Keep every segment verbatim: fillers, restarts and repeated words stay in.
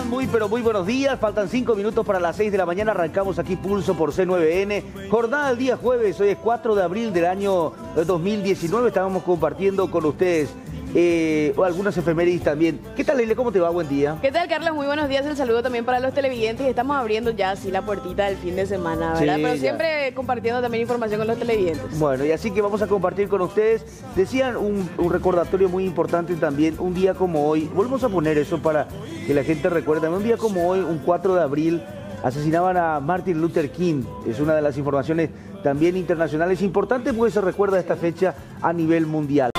Muy, pero muy buenos días. Faltan cinco minutos para las seis de la mañana. Arrancamos aquí Pulso por C nueve N. Jornada del día jueves. Hoy es cuatro de abril del año dos mil diecinueve. Estábamos compartiendo con ustedes eh, algunas efemérides también. ¿Qué tal, Leila? ¿Cómo te va? Buen día. ¿Qué tal, Carlos? Muy buenos días. El saludo también para los televidentes. Estamos abriendo ya así la puertita del fin de semana, ¿verdad? Sí, Pero ya. siempre compartiendo también información con los televidentes. Bueno, y así que vamos a compartir con ustedes. Decían un, un recordatorio muy importante también. Un día como hoy, volvemos a poner eso para que la gente recuerde. Un día como hoy, un cuatro de abril, asesinaban a Martin Luther King. Es una de las informaciones también internacionales importantes porque se recuerda esta fecha a nivel mundial.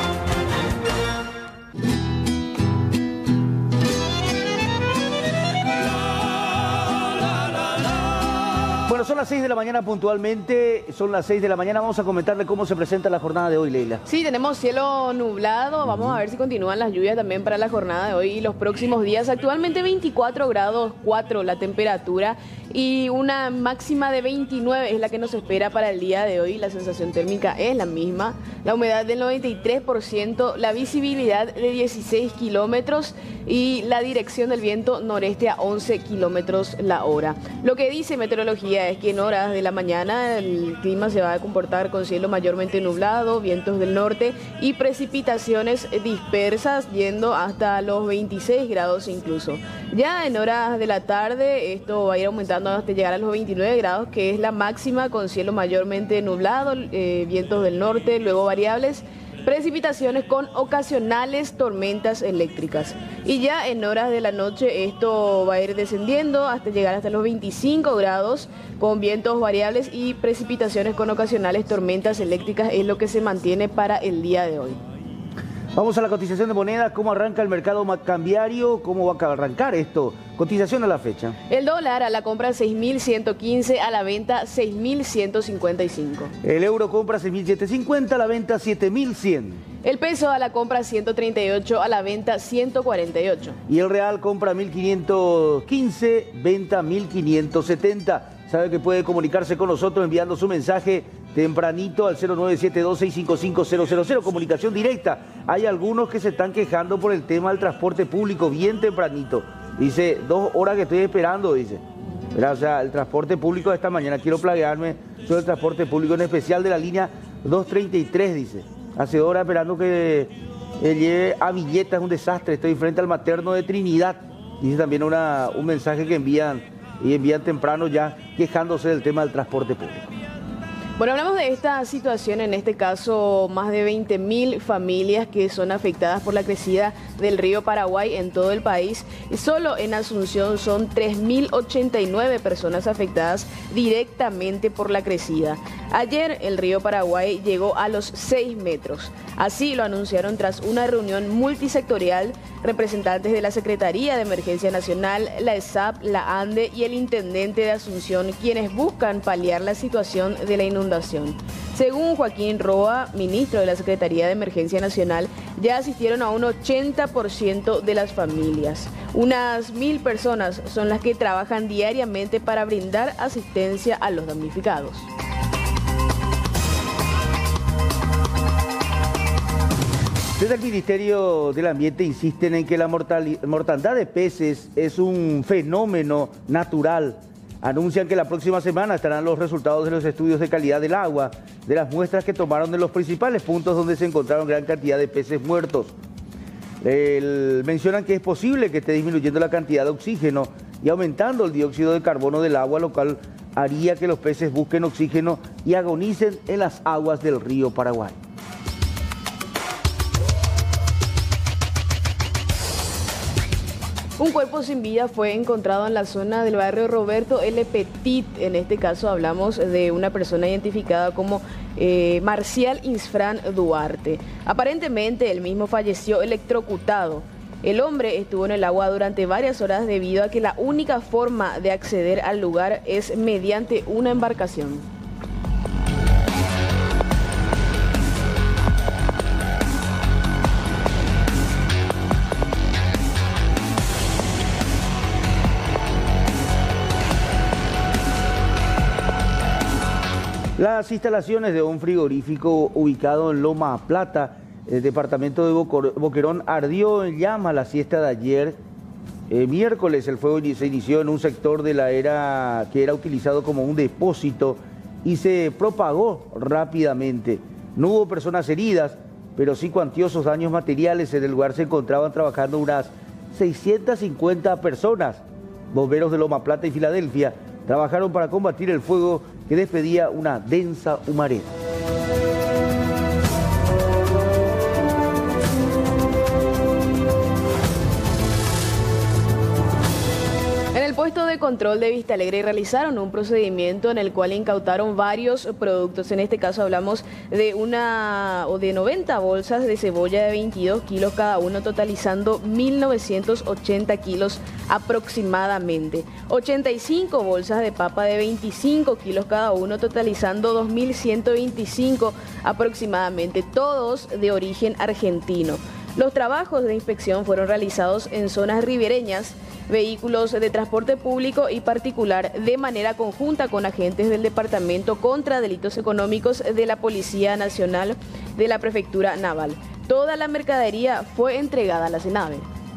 Bueno, son las seis de la mañana puntualmente, son las seis de la mañana. Vamos a comentarle cómo se presenta la jornada de hoy, Leila. Sí, tenemos cielo nublado. Vamos uh-huh. a ver si continúan las lluvias también para la jornada de hoy y los próximos días. Actualmente veinticuatro grados cuatro la temperatura y una máxima de veintinueve es la que nos espera para el día de hoy. La sensación térmica es la misma. La humedad del noventa y tres por ciento, la visibilidad de dieciséis kilómetros y la dirección del viento noreste a once kilómetros la hora. Lo que dice meteorología es que en horas de la mañana el clima se va a comportar con cielo mayormente nublado, vientos del norte y precipitaciones dispersas yendo hasta los veintiséis grados incluso. Ya en horas de la tarde esto va a ir aumentando hasta llegar a los veintinueve grados, que es la máxima, con cielo mayormente nublado, eh, vientos del norte, luego variables, precipitaciones con ocasionales tormentas eléctricas. Y ya en horas de la noche esto va a ir descendiendo hasta llegar hasta los veinticinco grados, con vientos variables y precipitaciones con ocasionales tormentas eléctricas, es lo que se mantiene para el día de hoy. Vamos a la cotización de monedas. ¿Cómo arranca el mercado cambiario? ¿Cómo va a arrancar esto? Cotización a la fecha. El dólar a la compra seis mil ciento quince, a la venta seis mil ciento cincuenta y cinco. El euro compra seis mil setecientos cincuenta, a la venta siete mil cien. El peso a la compra ciento treinta y ocho, a la venta ciento cuarenta y ocho. Y el real compra mil quinientos quince, venta mil quinientos setenta. Sabe que puede comunicarse con nosotros enviando su mensaje tempranito al cero nueve siete dos, seis cinco cinco, cero cero cero, comunicación directa. Hay algunos que se están quejando por el tema del transporte público bien tempranito. Dice, dos horas que estoy esperando, dice. O sea, el transporte público de esta mañana, quiero plaguearme sobre el transporte público, en especial de la línea dos treinta y tres, dice. Hace horas esperando que eh, lleve a Villeta, es un desastre, estoy frente al materno de Trinidad. Dice también una, un mensaje que envían, y envían temprano ya quejándose del tema del transporte público. Bueno, hablamos de esta situación, en este caso más de veinte mil familias que son afectadas por la crecida del río Paraguay en todo el país. Y solo en Asunción son tres mil ochenta y nueve personas afectadas directamente por la crecida. Ayer el río Paraguay llegó a los seis metros. Así lo anunciaron tras una reunión multisectorial representantes de la Secretaría de Emergencia Nacional, la E S A P, la ANDE y el Intendente de Asunción, quienes buscan paliar la situación de la inundación. Según Joaquín Roa, ministro de la Secretaría de Emergencia Nacional, ya asistieron a un ochenta por ciento de las familias. Unas mil personas son las que trabajan diariamente para brindar asistencia a los damnificados. Desde el Ministerio del Ambiente insisten en que la mortandad de peces es un fenómeno natural. Anuncian que la próxima semana estarán los resultados de los estudios de calidad del agua, de las muestras que tomaron de los principales puntos donde se encontraron gran cantidad de peces muertos. El, mencionan que es posible que esté disminuyendo la cantidad de oxígeno y aumentando el dióxido de carbono del agua, lo cual haría que los peces busquen oxígeno y agonicen en las aguas del río Paraguay. Un cuerpo sin vida fue encontrado en la zona del barrio Roberto L. Petit. En este caso hablamos de una persona identificada como eh, Marcial Insfrán Duarte. Aparentemente el mismo falleció electrocutado. El hombre estuvo en el agua durante varias horas debido a que la única forma de acceder al lugar es mediante una embarcación. Las instalaciones de un frigorífico ubicado en Loma Plata, el departamento de Boquerón, ardió en llama la siesta de ayer eh, miércoles el fuego se inició en un sector de la era que era utilizado como un depósito y se propagó rápidamente. No hubo personas heridas, pero sí cuantiosos daños materiales. En el lugar se encontraban trabajando unas seiscientas cincuenta personas. Bomberos de Loma Plata y Filadelfia trabajaron para combatir el fuego que despedía una densa humareda. En el puesto de control de Vista Alegre realizaron un procedimiento en el cual incautaron varios productos. En este caso hablamos de una o de noventa bolsas de cebolla de veintidós kilos cada uno, totalizando mil novecientos ochenta kilos aproximadamente. ochenta y cinco bolsas de papa de veinticinco kilos cada uno, totalizando dos mil ciento veinticinco aproximadamente, todos de origen argentino. Los trabajos de inspección fueron realizados en zonas ribereñas, vehículos de transporte público y particular, de manera conjunta con agentes del Departamento contra Delitos Económicos de la Policía Nacional de la Prefectura Naval. Toda la mercadería fue entregada a la CENAVE.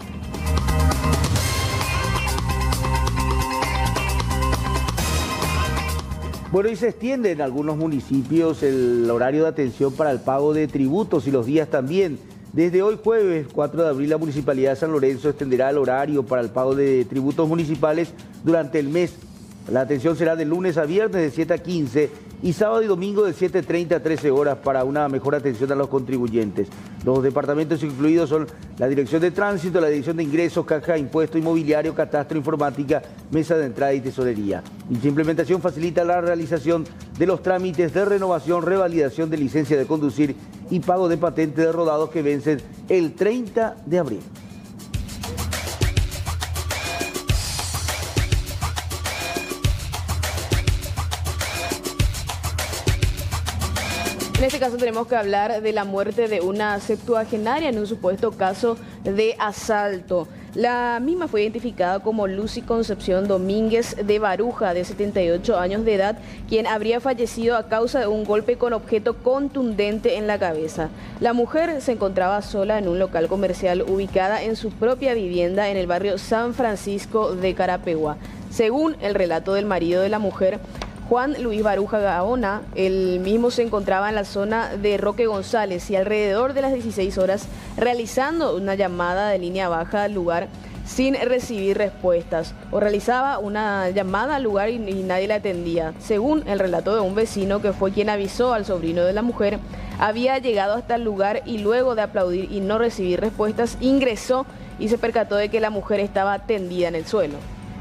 Bueno, y se extiende en algunos municipios el horario de atención para el pago de tributos y los días también. Desde hoy jueves cuatro de abril la Municipalidad de San Lorenzo extenderá el horario para el pago de tributos municipales durante el mes. La atención será de lunes a viernes de siete a quince y sábado y domingo de siete treinta a trece horas para una mejor atención a los contribuyentes. Los departamentos incluidos son la Dirección de Tránsito, la Dirección de Ingresos, Caja, Impuesto Inmobiliario, Catastro, Informática, Mesa de Entrada y Tesorería. Dicha implementación facilita la realización de los trámites de renovación, revalidación de licencia de conducir y pago de patente de rodados que vencen el treinta de abril. En este caso tenemos que hablar de la muerte de una septuagenaria en un supuesto caso de asalto. La misma fue identificada como Lucy Concepción Domínguez de Baruja, de setenta y ocho años de edad, quien habría fallecido a causa de un golpe con objeto contundente en la cabeza. La mujer se encontraba sola en un local comercial ubicada en su propia vivienda en el barrio San Francisco de Carapeguá. Según el relato del marido de la mujer, Juan Luis Baruja Gaona, el mismo se encontraba en la zona de Roque González y alrededor de las dieciséis horas realizando una llamada de línea baja al lugar sin recibir respuestas, o realizaba una llamada al lugar y, y nadie la atendía. Según el relato de un vecino que fue quien avisó al sobrino de la mujer, había llegado hasta el lugar y luego de aplaudir y no recibir respuestas ingresó y se percató de que la mujer estaba tendida en el suelo.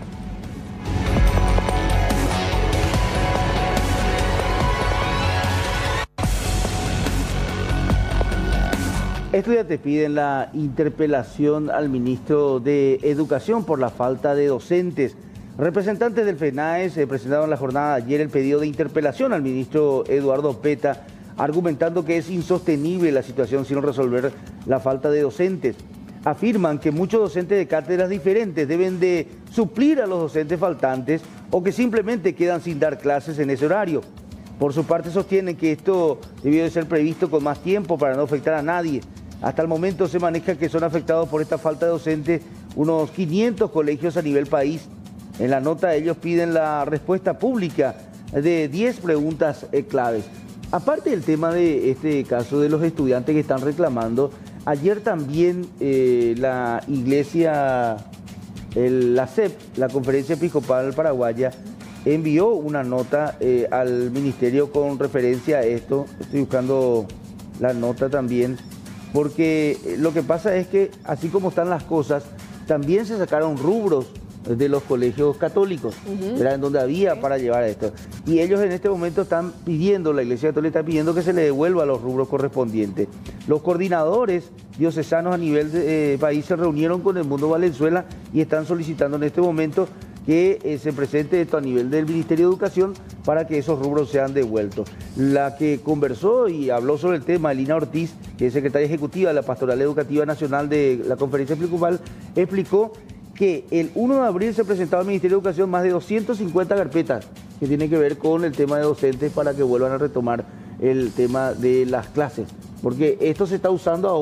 Estudiantes piden la interpelación al ministro de Educación por la falta de docentes. Representantes del FENAES eh, presentaron la jornada de ayer el pedido de interpelación al ministro Eduardo Peta, argumentando que es insostenible la situación sin resolver la falta de docentes. Afirman que muchos docentes de cátedras diferentes deben de suplir a los docentes faltantes o que simplemente quedan sin dar clases en ese horario. Por su parte sostienen que esto debió de ser previsto con más tiempo para no afectar a nadie. Hasta el momento se maneja que son afectados por esta falta de docentes unos quinientos colegios a nivel país. En la nota ellos piden la respuesta pública de diez preguntas eh, claves. Aparte del tema de este caso de los estudiantes que están reclamando, ayer también eh, la iglesia, el, la C E P, la Conferencia Episcopal Paraguaya, envió una nota eh, al ministerio con referencia a esto. Estoy buscando la nota también, porque lo que pasa es que así como están las cosas, también se sacaron rubros de los colegios católicos, uh-huh. Era en donde había para llevar esto. Y ellos en este momento están pidiendo, la Iglesia Católica está pidiendo que se le devuelva los rubros correspondientes. Los coordinadores diocesanos a nivel de eh, país se reunieron con el Mundo Valenzuela y están solicitando en este momento que eh, se presente esto a nivel del Ministerio de Educación para que esos rubros sean devueltos. La que conversó y habló sobre el tema, Elina Ortiz, que es secretaria ejecutiva de la Pastoral Educativa Nacional de la Conferencia Episcopal, explicó que el uno de abril se presentaba al Ministerio de Educación más de doscientas cincuenta carpetas que tienen que ver con el tema de docentes para que vuelvan a retomar el tema de las clases, porque esto se está usando ahora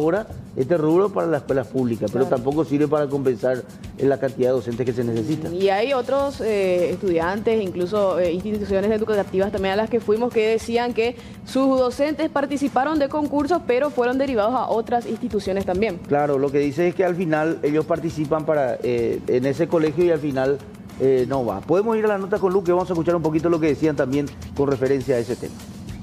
este rubro para las escuelas públicas, claro, pero tampoco sirve para compensar la cantidad de docentes que se necesita. Y hay otros eh, estudiantes, incluso eh, instituciones educativas también a las que fuimos, que decían que sus docentes participaron de concursos, pero fueron derivados a otras instituciones también. Claro, lo que dice es que al final ellos participan para eh, en ese colegio y al final eh, no va. Podemos ir a la nota con Luque, vamos a escuchar un poquito lo que decían también con referencia a ese tema.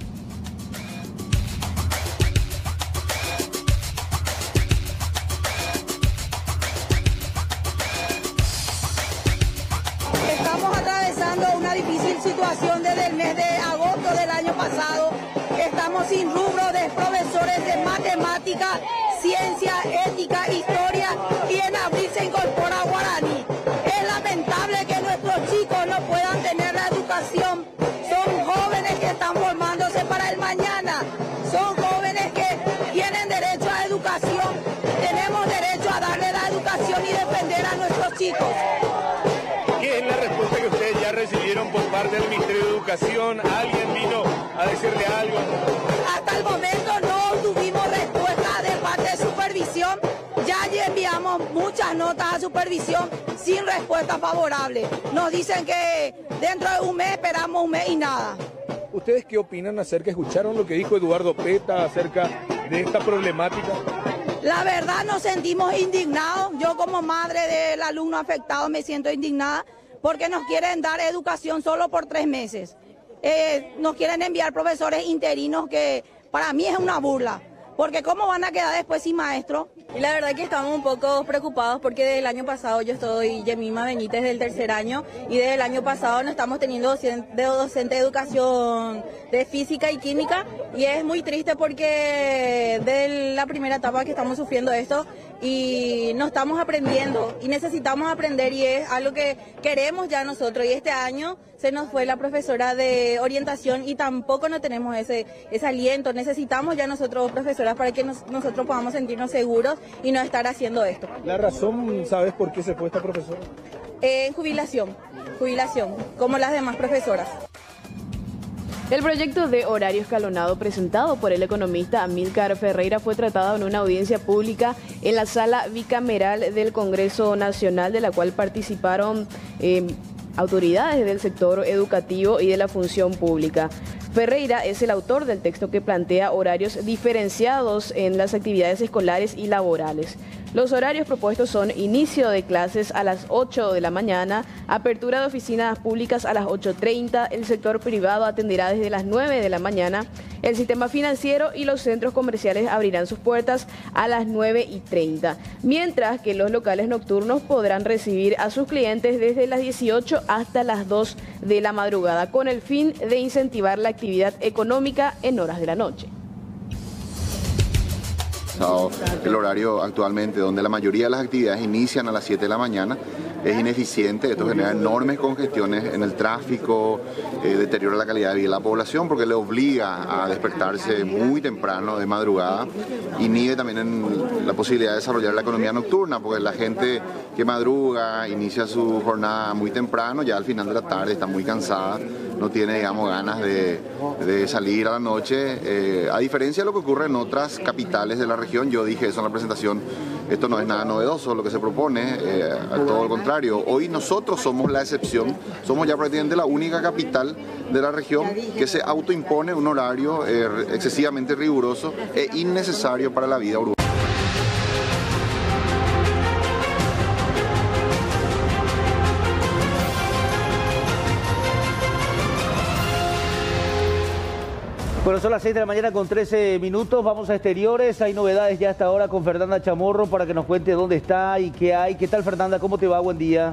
Situación desde el mes de agosto del año pasado. Estamos sin rubro de profesores de matemática, ciencia, ética, historia, y en abril se incorpora guaraní. Es lamentable que nuestros chicos no puedan tener la educación. Son jóvenes que están formándose para el mañana. Son jóvenes que tienen derecho a educación. Tenemos derecho a darle la educación y defender a nuestros chicos. ¿Qué es la respuesta que ustedes ya recibieron por parte del Ministerio de Educación? ¿Alguien vino a decirle algo? Hasta el momento no tuvimos respuesta de parte de supervisión. Ya enviamos muchas notas a supervisión sin respuesta favorable. Nos dicen que dentro de un mes esperamos un mes y nada. ¿Ustedes qué opinan acerca, escucharon lo que dijo Eduardo Peta acerca de esta problemática? La verdad nos sentimos indignados. Yo como madre del alumno afectado me siento indignada porque nos quieren dar educación solo por tres meses. Eh, nos quieren enviar profesores interinos que para mí es una burla. Porque ¿cómo van a quedar después sin maestro? Y la verdad que estamos un poco preocupados porque desde el año pasado yo estoy Yemima Benítez del tercer año y desde el año pasado no estamos teniendo docente de, docente de educación de física y química y es muy triste porque de la primera etapa que estamos sufriendo esto y no estamos aprendiendo y necesitamos aprender y es algo que queremos ya nosotros y este año se nos fue la profesora de orientación y tampoco no tenemos ese, ese aliento, necesitamos ya nosotros profesoras para que nos, nosotros podamos sentirnos seguros y no estar haciendo esto. ¿La razón, sabes por qué se fue esta profesora? Eh, jubilación, jubilación, como las demás profesoras. El proyecto de horario escalonado presentado por el economista Amílcar Ferreira fue tratado en una audiencia pública en la sala bicameral del Congreso Nacional, de la cual participaron eh, autoridades del sector educativo y de la función pública. Ferreira es el autor del texto que plantea horarios diferenciados en las actividades escolares y laborales. Los horarios propuestos son inicio de clases a las ocho de la mañana, apertura de oficinas públicas a las ocho treinta, el sector privado atenderá desde las nueve de la mañana, el sistema financiero y los centros comerciales abrirán sus puertas a las nueve y treinta, mientras que los locales nocturnos podrán recibir a sus clientes desde las dieciocho hasta las dos de la madrugada, con el fin de incentivar la actividad económica en horas de la noche. El horario actualmente, donde la mayoría de las actividades inician a las siete de la mañana, es ineficiente. Esto genera enormes congestiones en el tráfico, eh, deteriora la calidad de vida de la población porque le obliga a despertarse muy temprano de madrugada, inhibe también en la posibilidad de desarrollar la economía nocturna porque la gente que madruga inicia su jornada muy temprano, ya al final de la tarde está muy cansada, no tiene, digamos, ganas de, de salir a la noche, eh, a diferencia de lo que ocurre en otras capitales de la región. Yo dije eso en la presentación, esto no es nada novedoso lo que se propone, eh, a todo lo contrario. Hoy nosotros somos la excepción, somos ya prácticamente la única capital de la región que se autoimpone un horario eh, excesivamente riguroso e innecesario para la vida urbana. Bueno, son las seis de la mañana con trece minutos, vamos a exteriores, hay novedades ya hasta ahora con Fernanda Chamorro para que nos cuente dónde está y qué hay. ¿Qué tal, Fernanda? ¿Cómo te va? Buen día.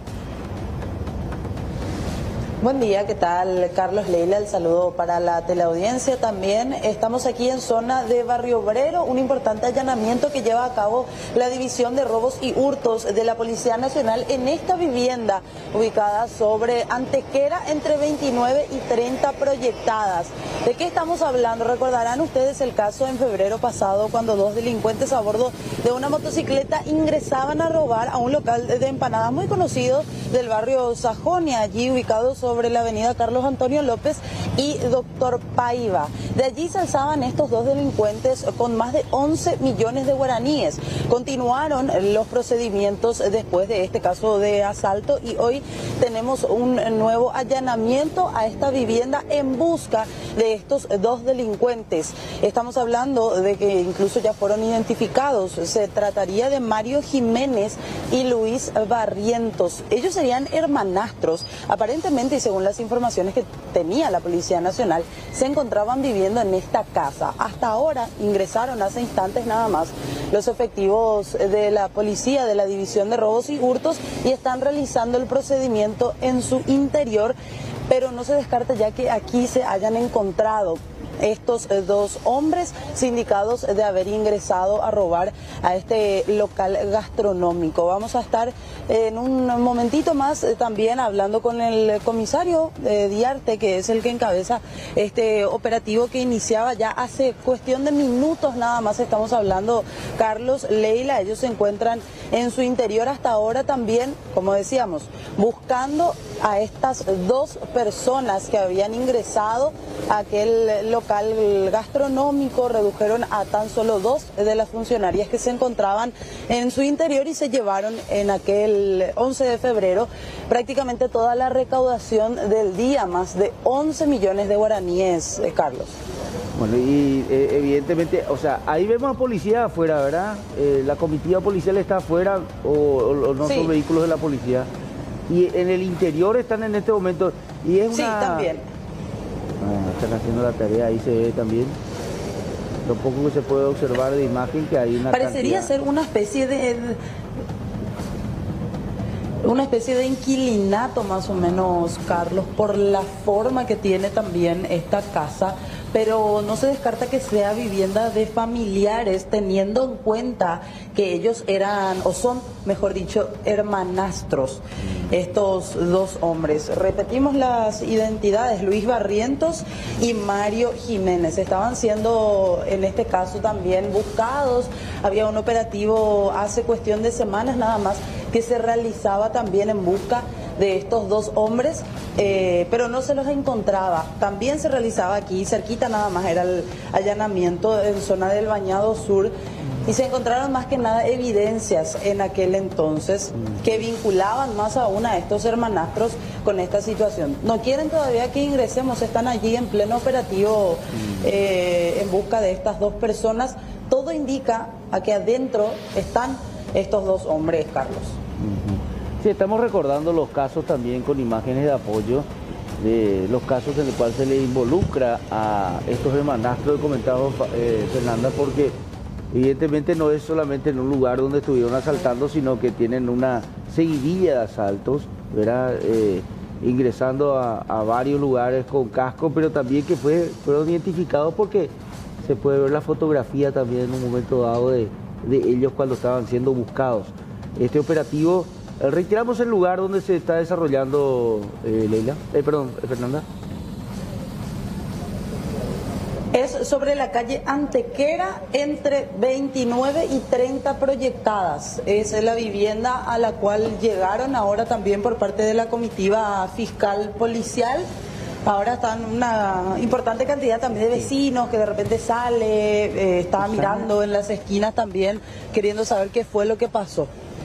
Buen día, ¿qué tal? Carlos, Leila, el saludo para la teleaudiencia también. Estamos aquí en zona de Barrio Obrero, un importante allanamiento que lleva a cabo la División de Robos y Hurtos de la Policía Nacional en esta vivienda ubicada sobre Antequera entre veintinueve y treinta proyectadas. ¿De qué estamos hablando? Recordarán ustedes el caso en febrero pasado cuando dos delincuentes a bordo de una motocicleta ingresaban a robar a un local de empanadas muy conocido del barrio Sajonia, allí ubicado sobre sobre la avenida Carlos Antonio López y Doctor Paiva. De allí se alzaban estos dos delincuentes con más de once millones de guaraníes. Continuaron los procedimientos después de este caso de asalto y hoy tenemos un nuevo allanamiento a esta vivienda en busca de estos dos delincuentes. Estamos hablando de que incluso ya fueron identificados. Se trataría de Mario Jiménez y Luis Barrientos. Ellos serían hermanastros. Aparentemente, y según las informaciones que tenía la Policía Nacional, se encontraban viviendo en esta casa. Hasta ahora ingresaron hace instantes nada más los efectivos de la policía de la División de Robos y Hurtos y están realizando el procedimiento en su interior, pero no se descarta ya que aquí se hayan encontrado estos dos hombres sindicados de haber ingresado a robar a este local gastronómico. Vamos a estar en un momentito más también hablando con el comisario eh, Diarte, que es el que encabeza este operativo que iniciaba ya hace cuestión de minutos nada más. Estamos hablando, Carlos, Leila, ellos se encuentran en su interior hasta ahora también, como decíamos, buscando a estas dos personas que habían ingresado a aquel local gastronómico. Redujeron a tan solo dos de las funcionarias que se encontraban en su interior y se llevaron en aquel once de febrero prácticamente toda la recaudación del día, más de once millones de guaraníes, eh, Carlos. Bueno, y eh, evidentemente, o sea, ahí vemos a policía afuera, ¿verdad? Eh, la comitiva policial está afuera o, o, o no sí. Son vehículos de la policía. Y en el interior están en este momento. Y es una... Sí, también. Ah, están haciendo la tarea, ahí se ve también. Lo poco que se puede observar de imagen que hay una Parecería cantidad... ser una especie de... Una especie de inquilinato más o menos, Carlos, por la forma que tiene también esta casa, pero no se descarta que sea vivienda de familiares, teniendo en cuenta que ellos eran, o son, mejor dicho, hermanastros, estos dos hombres. Repetimos las identidades, Luis Barrientos y Mario Jiménez. Estaban siendo, en este caso, también buscados. Había un operativo hace cuestión de semanas nada más que se realizaba también en busca de estos dos hombres, eh, pero no se los encontraba. También se realizaba aquí, cerquita nada más, era el allanamiento en zona del Bañado Sur, y se encontraron más que nada evidencias en aquel entonces que vinculaban más aún a estos hermanastros con esta situación. No quieren todavía que ingresemos, están allí en pleno operativo eh, en busca de estas dos personas. Todo indica a que adentro están estos dos hombres, Carlos. Sí, estamos recordando los casos también con imágenes de apoyo, de los casos en los cuales se le involucra a estos hermanastros que comentaba eh, Fernanda, porque evidentemente no es solamente en un lugar donde estuvieron asaltando, sino que tienen una seguidilla de asaltos, ¿verdad? Eh, ingresando a, a varios lugares con casco, pero también que fue, fueron identificados porque se puede ver la fotografía también en un momento dado de, de ellos cuando estaban siendo buscados. Este operativo... Reiteramos el lugar donde se está desarrollando, eh, Leila, eh, perdón, Fernanda. Es sobre la calle Antequera, entre veintinueve y treinta proyectadas. Es la vivienda a la cual llegaron ahora también por parte de la comitiva fiscal policial. Ahora están una importante cantidad también de vecinos que de repente sale, eh, estaba mirando en las esquinas también, queriendo saber qué fue lo que pasó.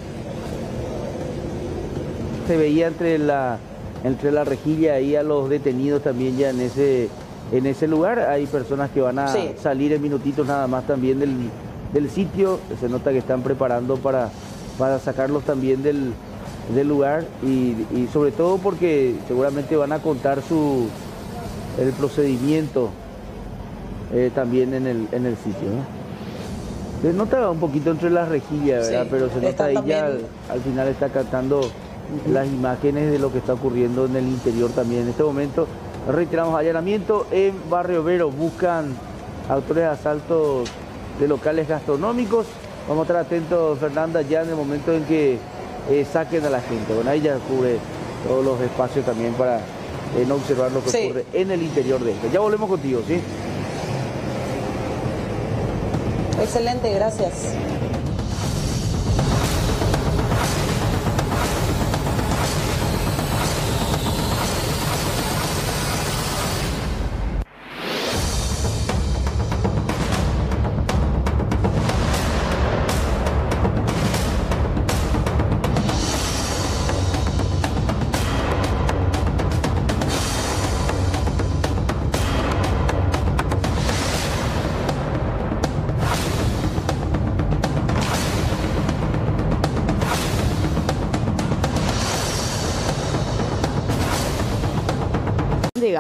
Se veía entre la entre la rejilla ahí a los detenidos también ya en ese en ese lugar. Hay personas que van a sí. salir en minutitos nada más también del, del sitio. Se nota que están preparando para, para sacarlos también del, del lugar y, y sobre todo porque seguramente van a contar su el procedimiento eh, también en el, en el sitio, ¿no? Se nota un poquito entre las rejillas, ¿verdad? Sí, pero se nota ahí también... ya al, al final está captando las imágenes de lo que está ocurriendo en el interior también. En este momento reiteramos allanamiento en Barrio Obrero, buscan autores de asaltos de locales gastronómicos. Vamos a estar atentos, Fernanda, ya en el momento en que eh, saquen a la gente. Bueno, ahí ya cubre todos los espacios también para eh, no observar lo que sí. ocurre en el interior de esto. Ya volvemos contigo, ¿sí? Excelente, gracias.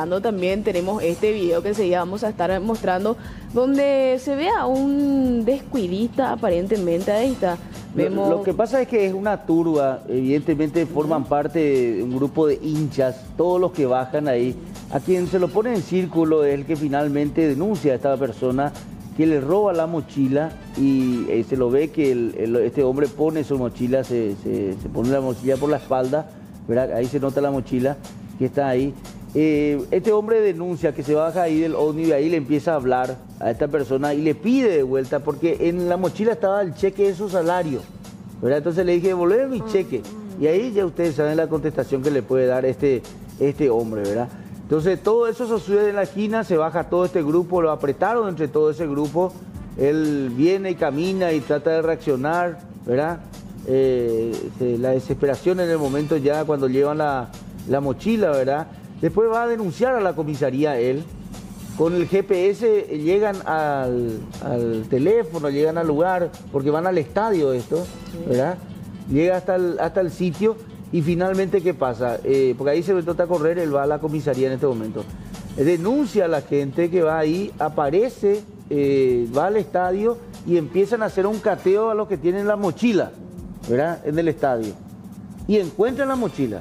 hablando, también tenemos este video que enseguida vamos a estar mostrando, donde se ve a un descuidista aparentemente. Ahí está. Vemos... Lo, lo que pasa es que es una turba, evidentemente forman parte de un grupo de hinchas, todos los que bajan ahí. A quien se lo pone en círculo es el que finalmente denuncia a esta persona que le roba la mochila y eh, se lo ve que el, el, este hombre pone su mochila, se, se, se pone la mochila por la espalda, ¿verdad? Ahí se nota la mochila que está ahí. Eh, este hombre denuncia que se baja ahí del ómnibus y ahí le empieza a hablar a esta persona y le pide de vuelta porque en la mochila estaba el cheque de su salario, ¿verdad? Entonces le dije, devolver mi cheque. Y ahí ya ustedes saben la contestación que le puede dar este, este hombre, ¿verdad? Entonces todo eso sucede en la esquina, se baja todo este grupo, lo apretaron entre todo ese grupo, él viene y camina y trata de reaccionar, ¿verdad? Eh, la desesperación en el momento ya cuando llevan la, la mochila, ¿verdad? Después va a denunciar a la comisaría él. Con el G P S llegan al, al teléfono, llegan al lugar, porque van al estadio esto, ¿verdad? Llega hasta el, hasta el sitio y finalmente, ¿qué pasa? Eh, porque ahí se trata a correr, él va a la comisaría en este momento. Denuncia a la gente que va ahí, aparece, eh, va al estadio y empiezan a hacer un cateo a los que tienen la mochila, ¿verdad? En el estadio. Y encuentran la mochila.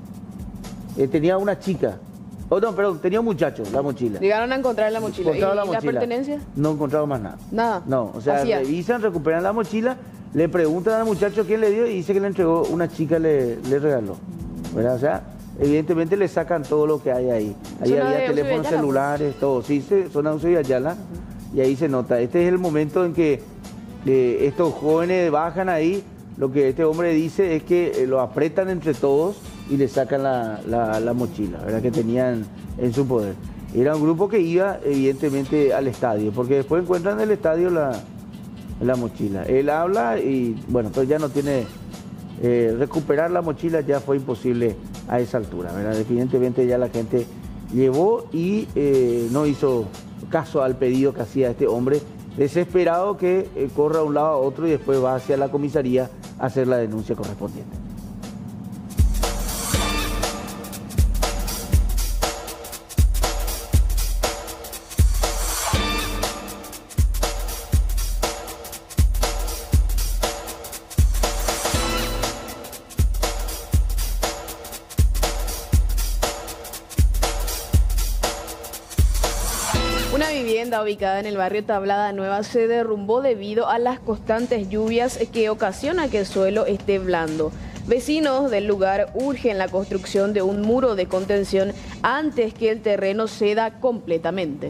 Eh, tenía una chica, oh no, perdón, tenía un muchacho, la mochila. Llegaron a encontrar la mochila. ¿Y la las mochila. pertenencias? No encontraron más nada. Nada. No, o sea, Vacía. Revisan, recuperan la mochila, le preguntan al muchacho quién le dio y dice que le entregó, una chica le, le regaló, ¿verdad? O sea, evidentemente le sacan todo lo que hay ahí. Ahí Zona había de teléfonos Uso y Ayala, celulares, todo, sí, se, zona de Uso y Ayala, uh-huh. Y ahí se nota. Este es el momento en que eh, estos jóvenes bajan ahí. Lo que este hombre dice es que eh, lo apretan entre todos y le sacan la, la, la mochila, ¿verdad? Que tenían en su poder. Era un grupo que iba evidentemente al estadio, porque después encuentran en el estadio la, la mochila. Él habla y bueno, pues ya no tiene, eh, recuperar la mochila ya fue imposible a esa altura, ¿verdad? Evidentemente ya la gente llevó y eh, no hizo caso al pedido que hacía este hombre, desesperado que eh, corra de un lado a otro y después va hacia la comisaría a hacer la denuncia correspondiente. Una vivienda ubicada en el barrio Tablada Nueva se derrumbó debido a las constantes lluvias que ocasiona que el suelo esté blando. Vecinos del lugar urgen la construcción de un muro de contención antes que el terreno ceda completamente.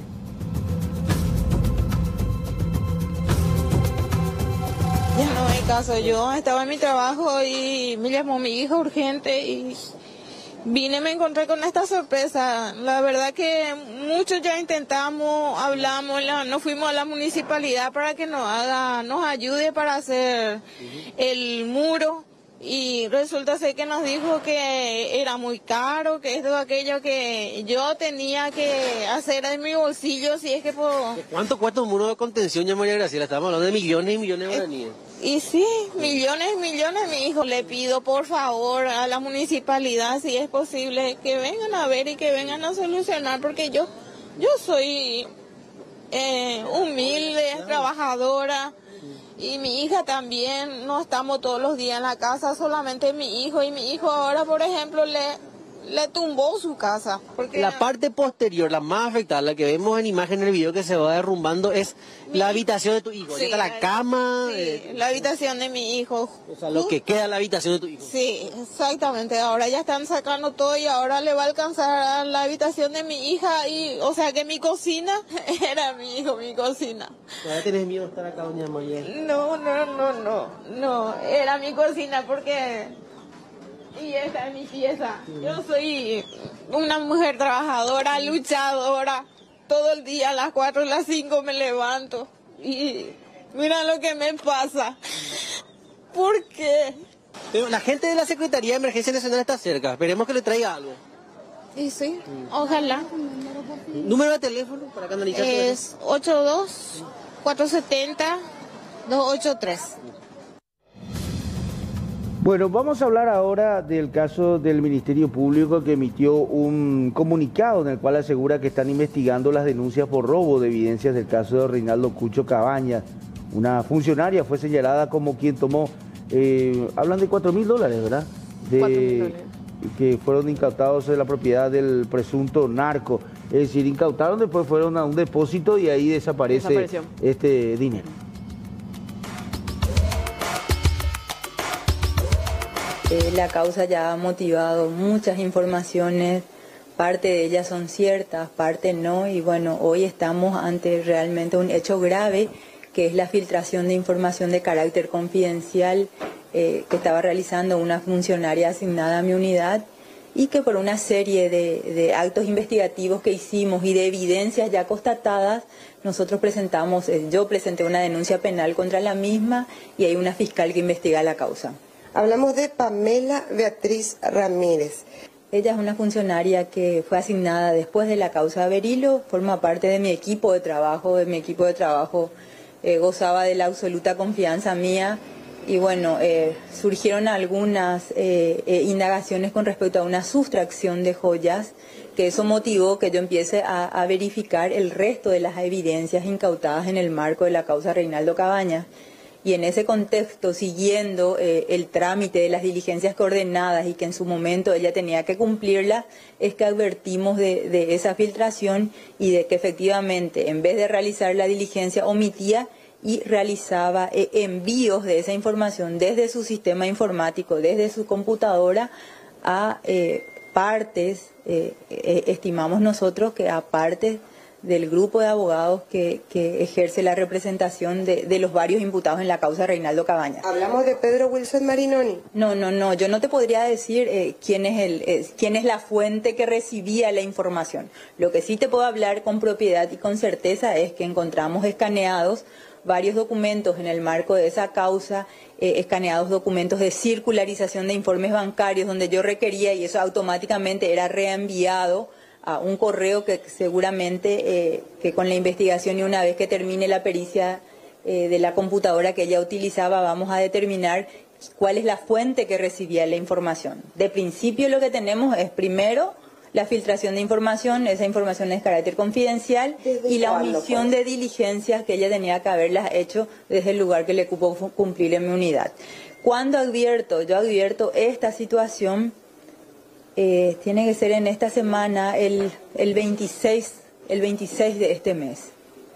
Ya no hay caso, yo estaba en mi trabajo y me llamó mi hijo urgente y vine y me encontré con esta sorpresa. La verdad que muchos ya intentamos, hablamos, la, nos fuimos a la municipalidad para que nos haga, nos ayude para hacer el muro. Y resulta ser que nos dijo que era muy caro, que esto aquello que yo tenía que hacer en mi bolsillo, si es que por... ¿Cuánto cuesta un muro de contención, ya María Graciela? Estamos hablando de millones y millones de guaraníes. Y sí, millones y millones, mi hijo. Le pido por favor a la municipalidad, si es posible, que vengan a ver y que vengan a solucionar, porque yo, yo soy eh, humilde, trabajadora. Y mi hija también, no estamos todos los días en la casa, solamente mi hijo. Y mi hijo ahora, por ejemplo, le, le tumbó su casa. Porque la parte posterior, la más afectada, la que vemos en imagen en el video que se va derrumbando, es mi... la habitación de tu hijo. Sí, está la cama. Sí, eh... la habitación de mi hijo. O sea, lo que queda de la habitación de tu hijo. Sí, exactamente. Ahora ya están sacando todo y ahora le va a alcanzar a la habitación de mi hija. Y, o sea, que mi cocina era mi hijo, mi cocina. ¿Todavía tenés miedo de estar acá, doña María? No, no, no, no, no. Era mi cocina porque... Y esta es mi pieza. Yo soy una mujer trabajadora, luchadora. Todo el día a las cuatro, a las cinco me levanto. Y mira lo que me pasa. ¿Por qué? Pero la gente de la Secretaría de Emergencia Nacional está cerca. Esperemos que le traiga algo. Y sí, ojalá. ¿Número de teléfono para canalizar? Es ocho dos, cuatro siete cero, dos ocho tres. Bueno, vamos a hablar ahora del caso del Ministerio Público, que emitió un comunicado en el cual asegura que están investigando las denuncias por robo de evidencias del caso de Reinaldo Cucho Cabañas. Una funcionaria fue señalada como quien tomó, eh, hablan de cuatro mil dólares, ¿verdad? De, cuatro mil dólares. Que fueron incautados de la propiedad del presunto narco. Es decir, incautaron, después fueron a un depósito y ahí desaparece Desapareció. este dinero. Eh, la causa ya ha motivado muchas informaciones, parte de ellas son ciertas, parte no, y bueno, hoy estamos ante realmente un hecho grave, que es la filtración de información de carácter confidencial eh, que estaba realizando una funcionaria asignada a mi unidad, y que por una serie de, de actos investigativos que hicimos y de evidencias ya constatadas, nosotros presentamos, eh, yo presenté una denuncia penal contra la misma, y hay una fiscal que investiga la causa. Hablamos de Pamela Beatriz Ramírez. Ella es una funcionaria que fue asignada después de la causa Berilo, forma parte de mi equipo de trabajo, de mi equipo de trabajo eh, gozaba de la absoluta confianza mía, y bueno, eh, surgieron algunas eh, eh, indagaciones con respecto a una sustracción de joyas, que eso motivó que yo empiece a, a verificar el resto de las evidencias incautadas en el marco de la causa Reinaldo Cabañas. Y en ese contexto, siguiendo eh, el trámite de las diligencias coordenadas y que en su momento ella tenía que cumplirlas, es que advertimos de, de esa filtración y de que efectivamente, en vez de realizar la diligencia, omitía y realizaba eh, envíos de esa información desde su sistema informático, desde su computadora, a eh, partes, eh, eh, estimamos nosotros que a partes del grupo de abogados que, que ejerce la representación de, de los varios imputados en la causa Reinaldo Cabañas. Hablamos de Pedro Wilson Marinoni. No, no, no, yo no te podría decir eh, quién es el, eh, quién es la fuente que recibía la información. Lo que sí te puedo hablar con propiedad y con certeza es que encontramos escaneados varios documentos en el marco de esa causa, eh, escaneados documentos de circularización de informes bancarios, donde yo requería, y eso automáticamente era reenviado a un correo que seguramente eh, que con la investigación y una vez que termine la pericia eh, de la computadora que ella utilizaba, vamos a determinar cuál es la fuente que recibía la información. De principio lo que tenemos es primero la filtración de información, esa información es de carácter confidencial, y la omisión de diligencias que ella tenía que haberlas hecho desde el lugar que le cupo cumplir en mi unidad. Cuando advierto, yo advierto esta situación, Eh, tiene que ser en esta semana, el, el, veintiséis, el veintiséis de este mes.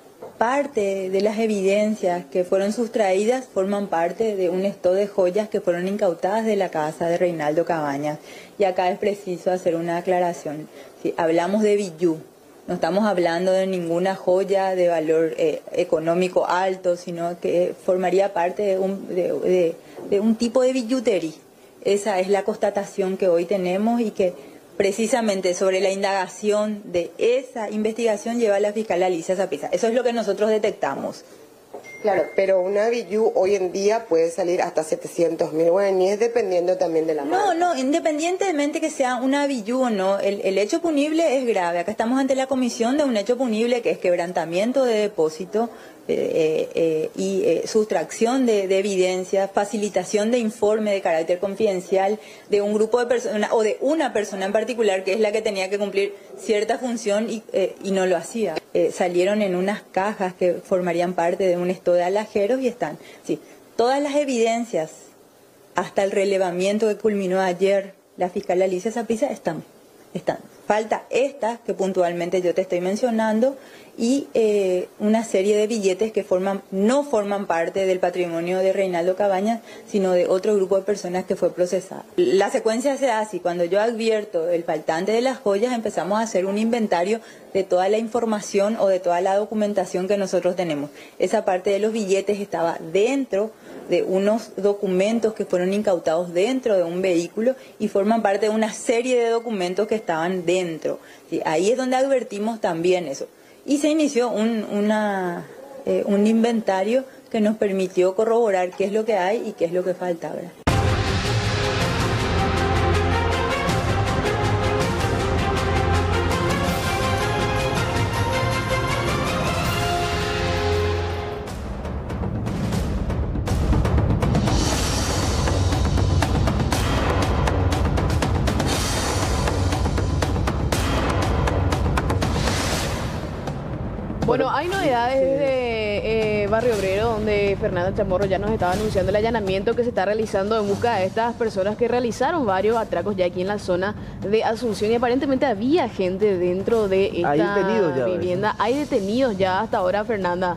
Parte de las evidencias que fueron sustraídas forman parte de un stock de joyas que fueron incautadas de la casa de Reinaldo Cabañas. Y acá es preciso hacer una aclaración. Si hablamos de billú, no estamos hablando de ninguna joya de valor eh, económico alto, sino que formaría parte de un, de, de, de un tipo de billutería. Esa es la constatación que hoy tenemos y que precisamente sobre la indagación de esa investigación lleva la fiscal Alicia Sapiza. Eso es lo que nosotros detectamos. Claro, pero una billú hoy en día puede salir hasta setecientos mil guaraníes, dependiendo también de la marca. No, no, independientemente que sea una billú o no, el, el hecho punible es grave. Acá estamos ante la comisión de un hecho punible que es quebrantamiento de depósito eh, eh, y eh, sustracción de, de evidencia, facilitación de informe de carácter confidencial de un grupo de personas o de una persona en particular que es la que tenía que cumplir cierta función y, eh, y no lo hacía. Eh, salieron en unas cajas que formarían parte de un esto de alajeros y están, sí, todas las evidencias hasta el relevamiento que culminó ayer la fiscal Alicia Sapiza están, están. Falta estas que puntualmente yo te estoy mencionando y eh, una serie de billetes que forman no forman parte del patrimonio de Reinaldo Cabañas, sino de otro grupo de personas que fue procesado. La secuencia se da así: cuando yo advierto el faltante de las joyas, empezamos a hacer un inventario de toda la información o de toda la documentación que nosotros tenemos. Esa parte de los billetes estaba dentro de unos documentos que fueron incautados dentro de un vehículo y forman parte de una serie de documentos que estaban dentro. ¿Sí? Ahí es donde advertimos también eso. Y se inició un, una, eh, un inventario que nos permitió corroborar qué es lo que hay y qué es lo que falta, ¿verdad? Bueno, hay novedades de eh, Barrio Obrero, donde Fernanda Chamorro ya nos estaba anunciando el allanamiento que se está realizando en busca de estas personas que realizaron varios atracos ya aquí en la zona de Asunción, y aparentemente había gente dentro de esta hay detenidos ya, vivienda. Hay detenidos ya hasta ahora, Fernanda.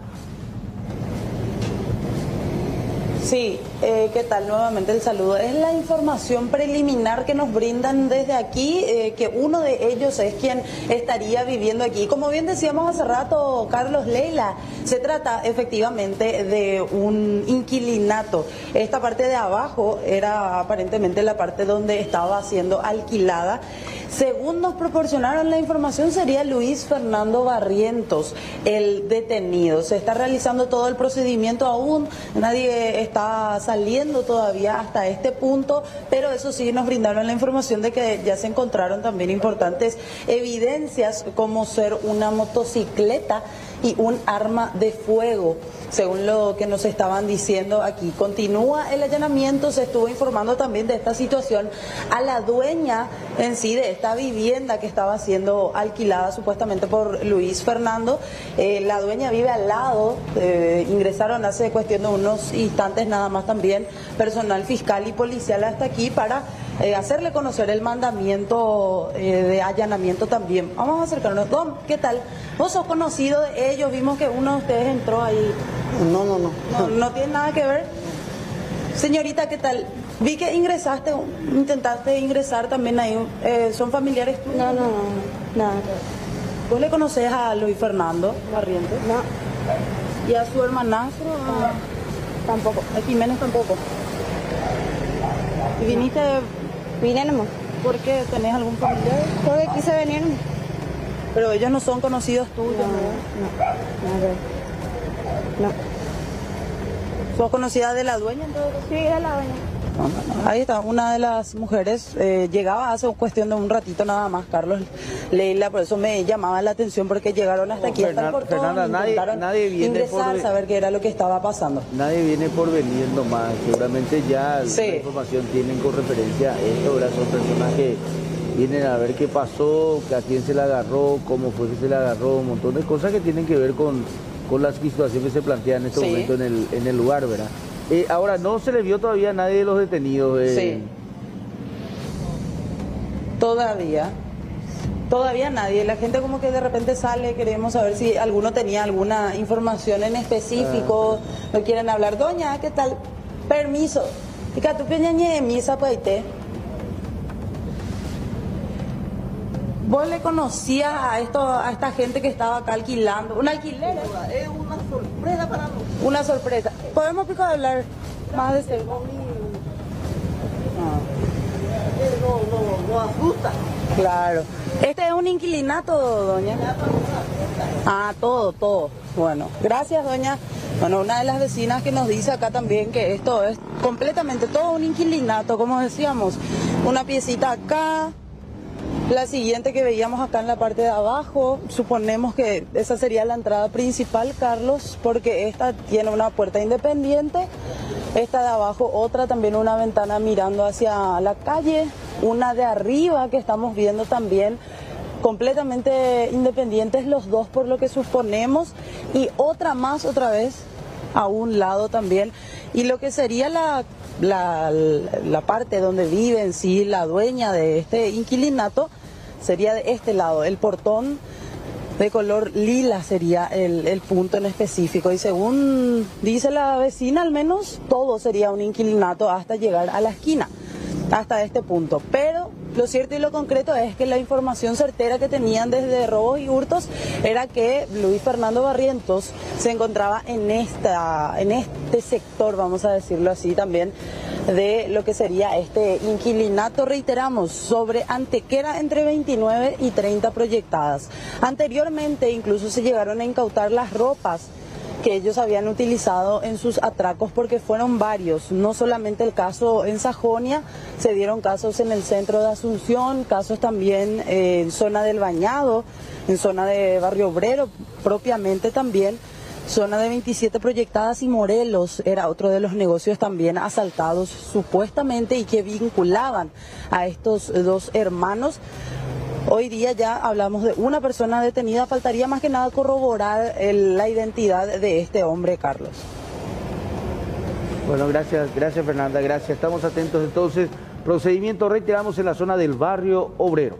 Sí, eh, ¿qué tal? Nuevamente el saludo. Es la información preliminar que nos brindan desde aquí, eh, que uno de ellos es quien estaría viviendo aquí. Como bien decíamos hace rato, Carlos, Leila, se trata efectivamente de un inquilinato. Esta parte de abajo era aparentemente la parte donde estaba siendo alquilada. Según nos proporcionaron la información, sería Luis Fernando Barrientos el detenido. Se está realizando todo el procedimiento aún, nadie está saliendo todavía hasta este punto, pero eso sí nos brindaron la información de que ya se encontraron también importantes evidencias como ser una motocicleta y un arma de fuego, según lo que nos estaban diciendo aquí. Continúa el allanamiento, se estuvo informando también de esta situación a la dueña en sí de esta vivienda que estaba siendo alquilada supuestamente por Luis Fernando. Eh, la dueña vive al lado, eh, ingresaron hace cuestión de unos instantes nada más también personal fiscal y policial hasta aquí para eh, hacerle conocer el mandamiento eh, de allanamiento también. Vamos a acercarnos. Don, ¿qué tal? ¿Vos sos conocido de ellos? Vimos que uno de ustedes entró ahí. No, no, no. No, no tiene nada que ver. Señorita, ¿qué tal? Vi que ingresaste, intentaste ingresar también ahí. Eh, ¿Son familiares tuyos? No, no, no, nada. ¿Vos le conocés a Luis Fernando Barrientos? No. ¿Y a su hermanastro? No. Tampoco. ¿A Jiménez tampoco? ¿Y viniste? Vine nomás. ¿Por qué? ¿Tenés algún familiar? Porque quise venir. Pero ellos no son conocidos tuyos, No, ¿no? no, no. No. ¿Sos conocida de la dueña entonces? Sí, de la dueña. Ahí está, una de las mujeres eh, llegaba hace cuestión de un ratito nada más, Carlos, Leila, por eso me llamaba la atención porque llegaron hasta aquí, hasta el portón, Fernanda, nadie, intentaron nadie viene ingresar, por, saber qué era lo que estaba pasando. Nadie viene por venir nomás, seguramente ya Sí. la información tienen con referencia a esto, ¿verdad? Son personas que vienen a ver qué pasó, a quién se la agarró, cómo fue que se la agarró, un montón de cosas que tienen que ver con, con la situación que se plantea en este Sí. momento en el, en el lugar, ¿verdad? Eh, ahora, no se le vio todavía a nadie de los detenidos. Eh. Sí. Todavía. Todavía nadie. La gente como que de repente sale, queremos saber si alguno tenía alguna información en específico, Ah. no quieren hablar. Doña, ¿qué tal? Permiso. Y que tu peñañe de misa pues te. ¿Vos le conocías a esto, a esta gente que estaba acá alquilando? ¿Un alquiler? Es una sorpresa para nosotros. Una sorpresa. ¿Podemos pico hablar más de ese? No, no, no asusta. Claro. ¿Este es un inquilinato, doña? Ah, todo, todo. Bueno, gracias, doña. Bueno, una de las vecinas que nos dice acá también que esto es completamente todo un inquilinato, como decíamos. Una piecita acá, la siguiente que veíamos acá en la parte de abajo, suponemos que esa sería la entrada principal, Carlos, porque esta tiene una puerta independiente, esta de abajo otra, también una ventana mirando hacia la calle, una de arriba que estamos viendo también, completamente independientes los dos por lo que suponemos, y otra más otra vez a un lado también, y lo que sería la... La, la parte donde vive en sí la dueña de este inquilinato sería de este lado, el portón de color lila sería el, el punto en específico, y según dice la vecina al menos todo sería un inquilinato hasta llegar a la esquina, hasta este punto, pero lo cierto y lo concreto es que la información certera que tenían desde robos y hurtos era que Luis Fernando Barrientos se encontraba en esta, en este sector, vamos a decirlo así también, de lo que sería este inquilinato, reiteramos, sobre Antequera entre veintinueve y treinta proyectadas. Anteriormente incluso se llegaron a incautar las ropas que ellos habían utilizado en sus atracos, porque fueron varios, no solamente el caso en Sajonia, se dieron casos en el centro de Asunción, casos también eh, en zona del Bañado, en zona de Barrio Obrero propiamente también, zona de veintisiete proyectadas y Morelos era otro de los negocios también asaltados supuestamente y que vinculaban a estos dos hermanos. Hoy día ya hablamos de una persona detenida, faltaría más que nada corroborar el, la identidad de este hombre, Carlos. Bueno, gracias, gracias Fernanda, gracias. Estamos atentos entonces. Procedimiento reiteramos en la zona del barrio Obrero.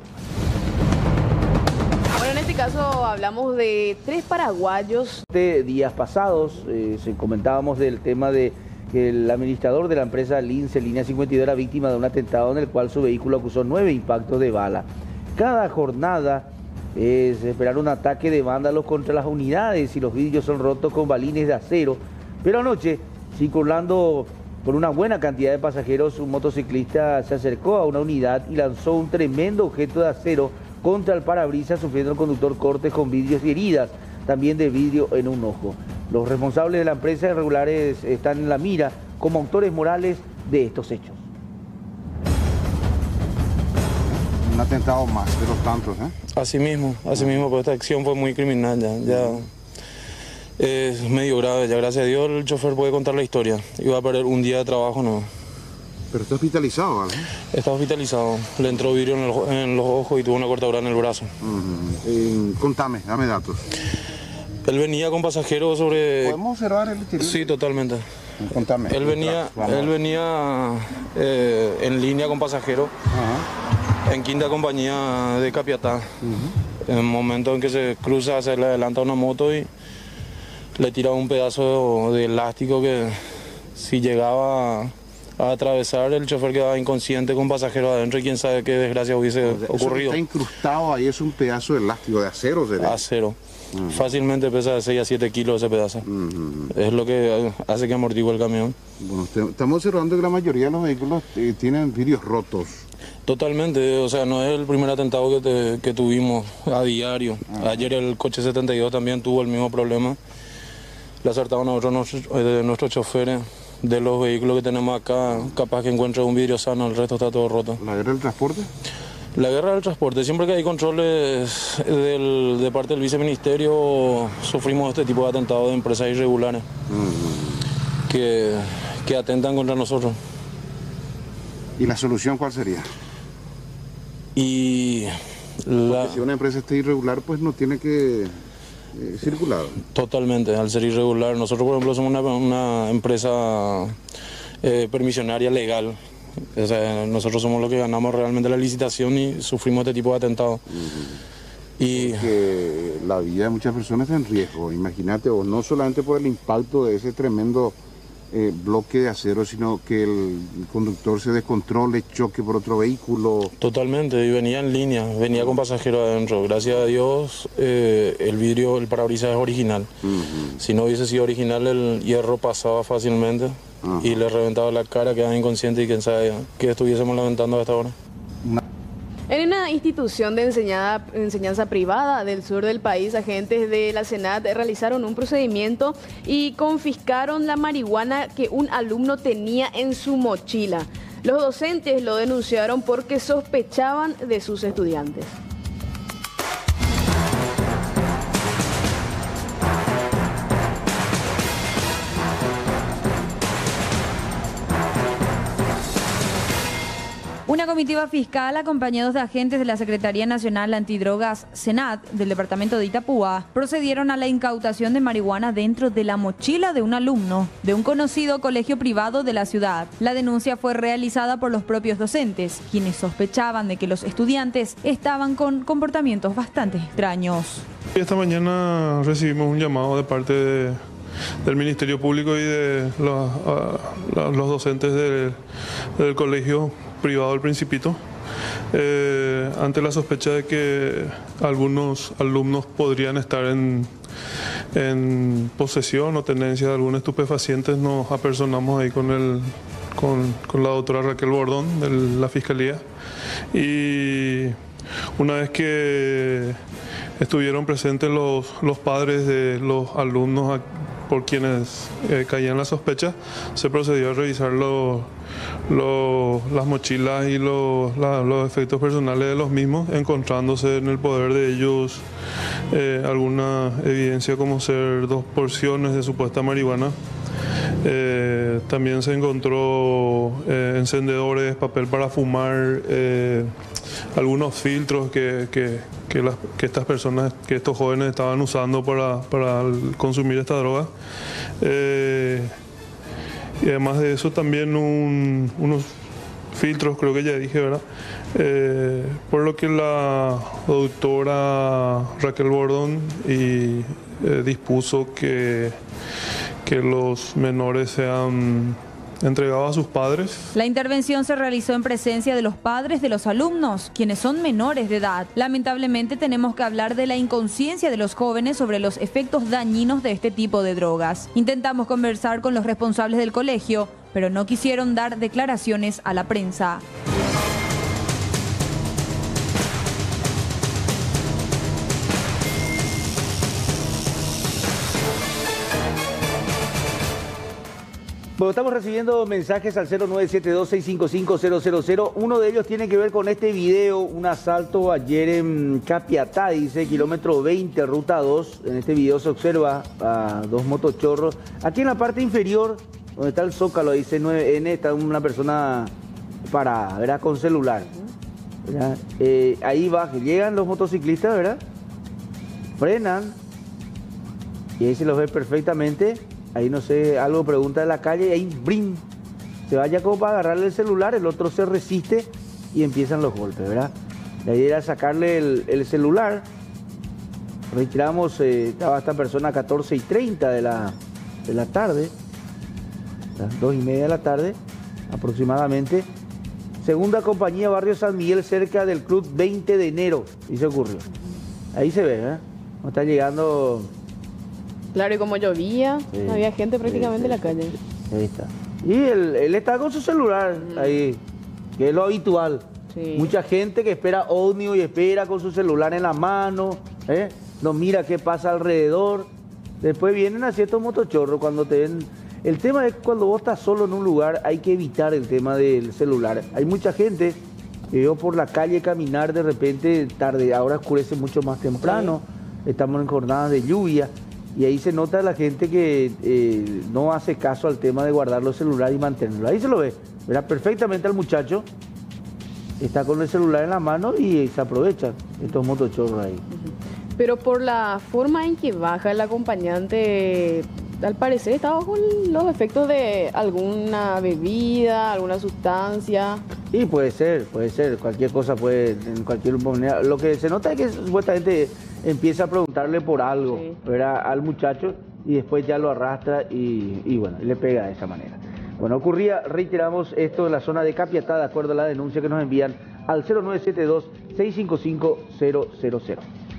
Bueno, en este caso hablamos de tres paraguayos. De días pasados eh, se comentábamos del tema de que el administrador de la empresa Lince, Línea cincuenta y dos, era víctima de un atentado en el cual su vehículo acusó nueve impactos de bala. Cada jornada es esperar un ataque de vándalos contra las unidades y los vidrios son rotos con balines de acero. Pero anoche, circulando por una buena cantidad de pasajeros, un motociclista se acercó a una unidad y lanzó un tremendo objeto de acero contra el parabrisas, sufriendo el conductor cortes con vidrios y heridas, también de vidrio en un ojo. Los responsables de la empresa irregulares están en la mira como autores morales de estos hechos. Un atentado más de los tantos, ¿eh? Así mismo, así mismo, pues esta acción fue muy criminal ya, ya es medio grave, ya gracias a Dios el chofer puede contar la historia y va a perder un día de trabajo, no. Pero está hospitalizado, ¿vale? Está hospitalizado, le entró vidrio en, el, en los ojos y tuvo una cortadura en el brazo. Uh-huh. eh, contame, dame datos. Él venía con pasajeros sobre... ¿Podemos observar el exterior? Sí, totalmente. Contame. Él venía, él venía eh, en línea con pasajeros. Uh-huh. En quinta compañía de Capiatá. Uh-huh. En el momento en que se cruza, se le adelanta una moto y le tira un pedazo de, de elástico que si llegaba a, a atravesar, el chofer quedaba inconsciente con pasajeros adentro y quién sabe qué desgracia hubiese o sea, ocurrido. Eso está incrustado ahí, es un pedazo de elástico, de acero. ¿Sería? Acero. Uh-huh. Fácilmente pesa de seis a siete kilos ese pedazo. Uh-huh. Es lo que hace que amortigua el camión. Bueno, estamos observando que la mayoría de los vehículos eh, tienen vidrios rotos. Totalmente, o sea, no es el primer atentado que, te, que tuvimos a diario. Uh-huh. Ayer el coche setenta y dos también tuvo el mismo problema. Le acertaron a otros de nuestros choferes de los vehículos que tenemos acá. Capaz que encuentre un vidrio sano, el resto está todo roto. ¿La guerra del transporte? La guerra del transporte, siempre que hay controles del, de parte del viceministerio, sufrimos este tipo de atentados de empresas irregulares uh-huh. que, que atentan contra nosotros. ¿Y la solución cuál sería? Y la... Porque si una empresa está irregular, pues no tiene que eh, circular. Totalmente, al ser irregular. Nosotros, por ejemplo, somos una, una empresa eh, permisionaria legal. O sea, nosotros somos los que ganamos realmente la licitación y sufrimos este tipo de atentados. Uh-huh. Y porque la vida de muchas personas está en riesgo, imagínate, o no solamente por el impacto de ese tremendo eh, bloque de acero, sino que el conductor se descontrole, choque por otro vehículo. Totalmente, y venía en línea, venía con pasajeros adentro. Gracias a Dios eh, el vidrio, el parabrisas es original. Uh-huh. Si no hubiese sido original, el hierro pasaba fácilmente. Uh-huh. Y le reventaba la cara, quedaba inconsciente y quién sabe qué estuviésemos lamentando a esta hora. En una institución de enseñanza, enseñanza privada del sur del país, agentes de la SENAT realizaron un procedimiento y confiscaron la marihuana que un alumno tenía en su mochila. Los docentes lo denunciaron porque sospechaban de sus estudiantes. Una comitiva fiscal, acompañados de agentes de la Secretaría Nacional Antidrogas SENAT del departamento de Itapúa, procedieron a la incautación de marihuana dentro de la mochila de un alumno de un conocido colegio privado de la ciudad. La denuncia fue realizada por los propios docentes, quienes sospechaban de que los estudiantes estaban con comportamientos bastante extraños. Esta mañana recibimos un llamado de parte de, del Ministerio Público y de los, uh, los docentes del, del colegio privado del Principito, eh, ante la sospecha de que algunos alumnos podrían estar en, en posesión o tenencia de algún estupefaciente. Nos apersonamos ahí con, el, con, con la doctora Raquel Bordón de la Fiscalía y una vez que estuvieron presentes los, los padres de los alumnos por quienes eh, caían las sospechas, se procedió a revisar los, los, las mochilas y los, la, los efectos personales de los mismos, encontrándose en el poder de ellos eh, alguna evidencia como ser dos porciones de supuesta marihuana. Eh, también se encontró eh, encendedores, papel para fumar, eh, algunos filtros que, que, que, las, que estas personas, que estos jóvenes estaban usando para, para consumir esta droga. Eh, y además de eso también un, unos filtros, creo que ya dije, ¿verdad? Eh, por lo que la doctora Raquel Bordón y, eh, dispuso que, que los menores sean entregados a sus padres. La intervención se realizó en presencia de los padres de los alumnos, quienes son menores de edad. Lamentablemente tenemos que hablar de la inconsciencia de los jóvenes sobre los efectos dañinos de este tipo de drogas. Intentamos conversar con los responsables del colegio, pero no quisieron dar declaraciones a la prensa. Bueno, estamos recibiendo mensajes al cero nueve siete dos, seis cinco cinco, cero cero cero. Uno de ellos tiene que ver con este video, un asalto ayer en Capiatá, dice, kilómetro veinte, ruta dos. En este video se observa a dos motochorros. Aquí en la parte inferior, donde está el zócalo, dice nueve ene, está una persona parada, ¿verdad? Con celular. ¿Verdad? Eh, ahí va, llegan los motociclistas, ¿verdad? Frenan. Y ahí se los ve perfectamente. Ahí no sé, algo pregunta de la calle y ahí brin, se vaya como para agarrarle el celular, el otro se resiste y empiezan los golpes, ¿verdad? La idea era sacarle el, el celular. Retiramos, eh, estaba esta persona a catorce y treinta de la, de la tarde, las dos y media de la tarde aproximadamente. Segunda compañía, barrio San Miguel, cerca del club veinte de enero, y se ocurrió. Ahí se ve, ¿verdad? No está llegando. Claro, y como llovía, Sí, no había gente prácticamente sí, en la calle. Ahí está. Y él, él está con su celular mm. ahí, que es lo habitual. Sí. Mucha gente que espera ómnibus y espera con su celular en la mano, ¿eh? No mira qué pasa alrededor. Después vienen así estos motochorros cuando te ven. El tema es cuando vos estás solo en un lugar, hay que evitar el tema del celular. Hay mucha gente que veo por la calle caminar de repente tarde, ahora oscurece mucho más temprano, sí. Estamos en jornadas de lluvia. Y ahí se nota la gente que eh, no hace caso al tema de guardar los celulares y mantenerlo. Ahí se lo ve, verá perfectamente al muchacho, está con el celular en la mano y se aprovechan estos motochorros ahí. Pero por la forma en que baja el acompañante, al parecer estaba con los efectos de alguna bebida, alguna sustancia. Sí, puede ser, puede ser, cualquier cosa puede, en cualquier momento. Lo que se nota es que supuestamente empieza a preguntarle por algo, sí. ¿verdad? Al muchacho y después ya lo arrastra y, y bueno, le pega de esa manera. Bueno, ocurría, reiteramos, esto en la zona de Capiatá, de acuerdo a la denuncia que nos envían al cero nueve siete dos, seis cinco cinco, cero cero cero.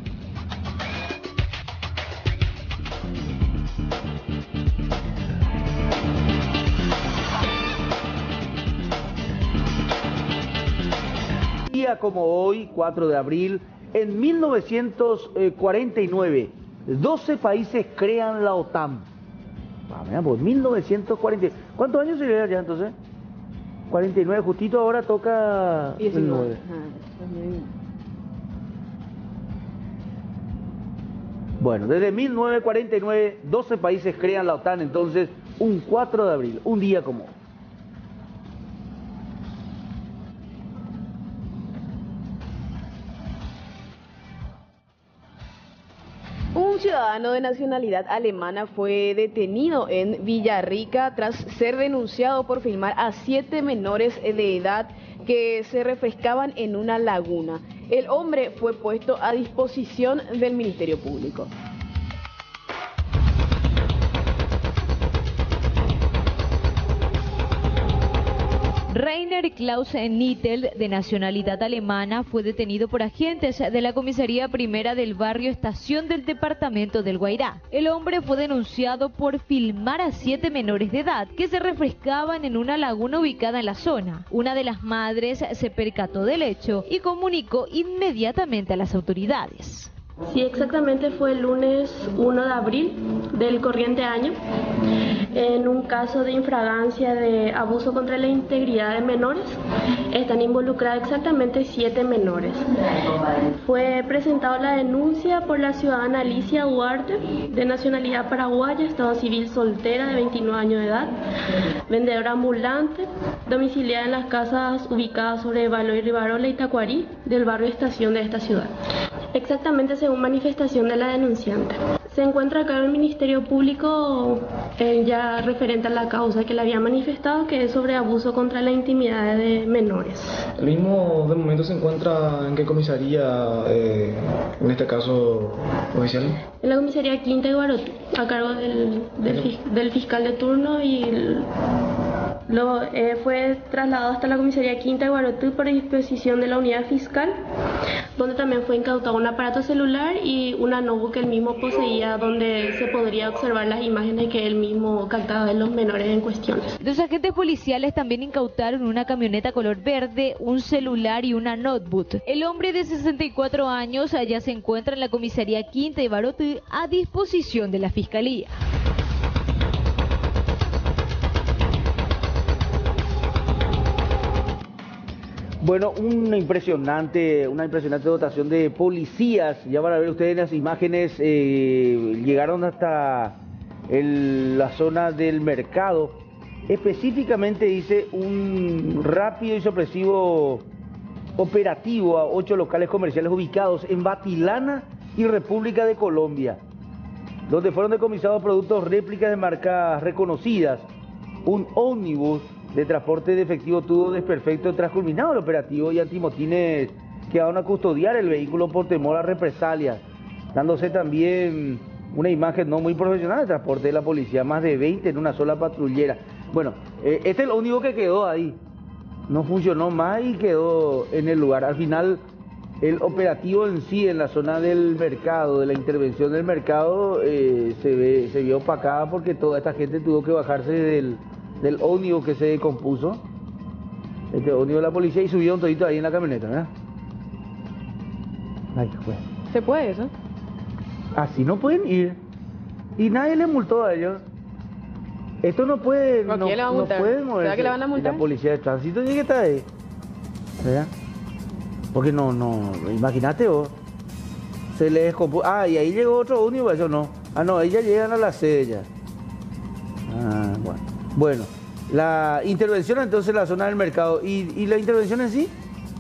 Día como hoy, cuatro de abril, en mil novecientos cuarenta y nueve, doce países crean la OTAN. Ah, mira, pues mil novecientos cuarenta. ¿Cuántos años se lleva ya entonces? cuarenta y nueve, justito ahora toca diecinueve. Bueno, desde mil novecientos cuarenta y nueve, doce países crean la OTAN, entonces un cuatro de abril, un día como hoy. Un ciudadano de nacionalidad alemana fue detenido en Villarrica tras ser denunciado por filmar a siete menores de edad que se refrescaban en una laguna. El hombre fue puesto a disposición del Ministerio Público. Rainer Klaus Nittel, de nacionalidad alemana, fue detenido por agentes de la comisaría primera del barrio Estación del departamento del Guairá. El hombre fue denunciado por filmar a siete menores de edad que se refrescaban en una laguna ubicada en la zona. Una de las madres se percató del hecho y comunicó inmediatamente a las autoridades. Sí, exactamente fue el lunes uno de abril del corriente año, en un caso de infragancia de abuso contra la integridad de menores. Están involucrados exactamente siete menores. Fue presentada la denuncia por la ciudadana Alicia Duarte, de nacionalidad paraguaya, estado civil soltera, de veintinueve años de edad, vendedora ambulante, domiciliada en las casas ubicadas sobre Baloy Rivarola y Tacuarí, del barrio Estación de esta ciudad. Exactamente según manifestación de la denunciante. Se encuentra acá en el Ministerio Público eh, ya referente a la causa que le había manifestado, que es sobre abuso contra la intimidad de menores. ¿El mismo de momento se encuentra en qué comisaría, eh, en este caso oficial? En la comisaría Quinta de Guarotí, a cargo del, del, del fiscal de turno, y el, lo, eh, fue trasladado hasta la comisaría Quinta de Guarotí por disposición de la unidad fiscal, donde también fue incautado un aparato celular y una notebook que él mismo poseía, donde se podría observar las imágenes que él mismo captaba de los menores en cuestión. Los agentes policiales también incautaron una camioneta color verde, un celular y una notebook. El hombre de sesenta y cuatro años ya se encuentra en la comisaría Quinta de Barotí a disposición de la fiscalía. Bueno, una impresionante, una impresionante dotación de policías. Ya van a ver ustedes las imágenes, eh, llegaron hasta el, la zona del mercado. Específicamente dice un rápido y sorpresivo operativo a ocho locales comerciales ubicados en Batilana y República de Colombia, donde fueron decomisados productos réplicas de marcas reconocidas. Un ómnibus de transporte de efectivo tuvo desperfecto tras culminado el operativo, y antimotines quedaron a custodiar el vehículo por temor a represalias, dándose también una imagen no muy profesional de transporte de la policía, más de veinte en una sola patrullera. Bueno, eh, este es lo único que quedó ahí, no funcionó más y quedó en el lugar. Al final el operativo en sí en la zona del mercado, de la intervención del mercado, eh, se, ve, se vio opacada porque toda esta gente tuvo que bajarse del del ómnibus que se descompuso, este ómnibus de la policía, y subieron todito ahí en la camioneta, ¿verdad? Ay, pues. ¿Se puede eso? Así no pueden ir. Y nadie les multó a ellos. Esto no puede, no, le va a multar? no pueden moverse. ¿Será que le van a multar? La policía de tránsito tiene que estar ahí, ¿verdad? Porque no, no, imagínate vos, se les descompuso. Ah, y ahí llegó otro ómnibus, eso no. Ah, no, ellas llegan a la sede ya. Ah, bueno. Bueno, la intervención entonces en la zona del mercado. ¿Y, y la intervención en sí?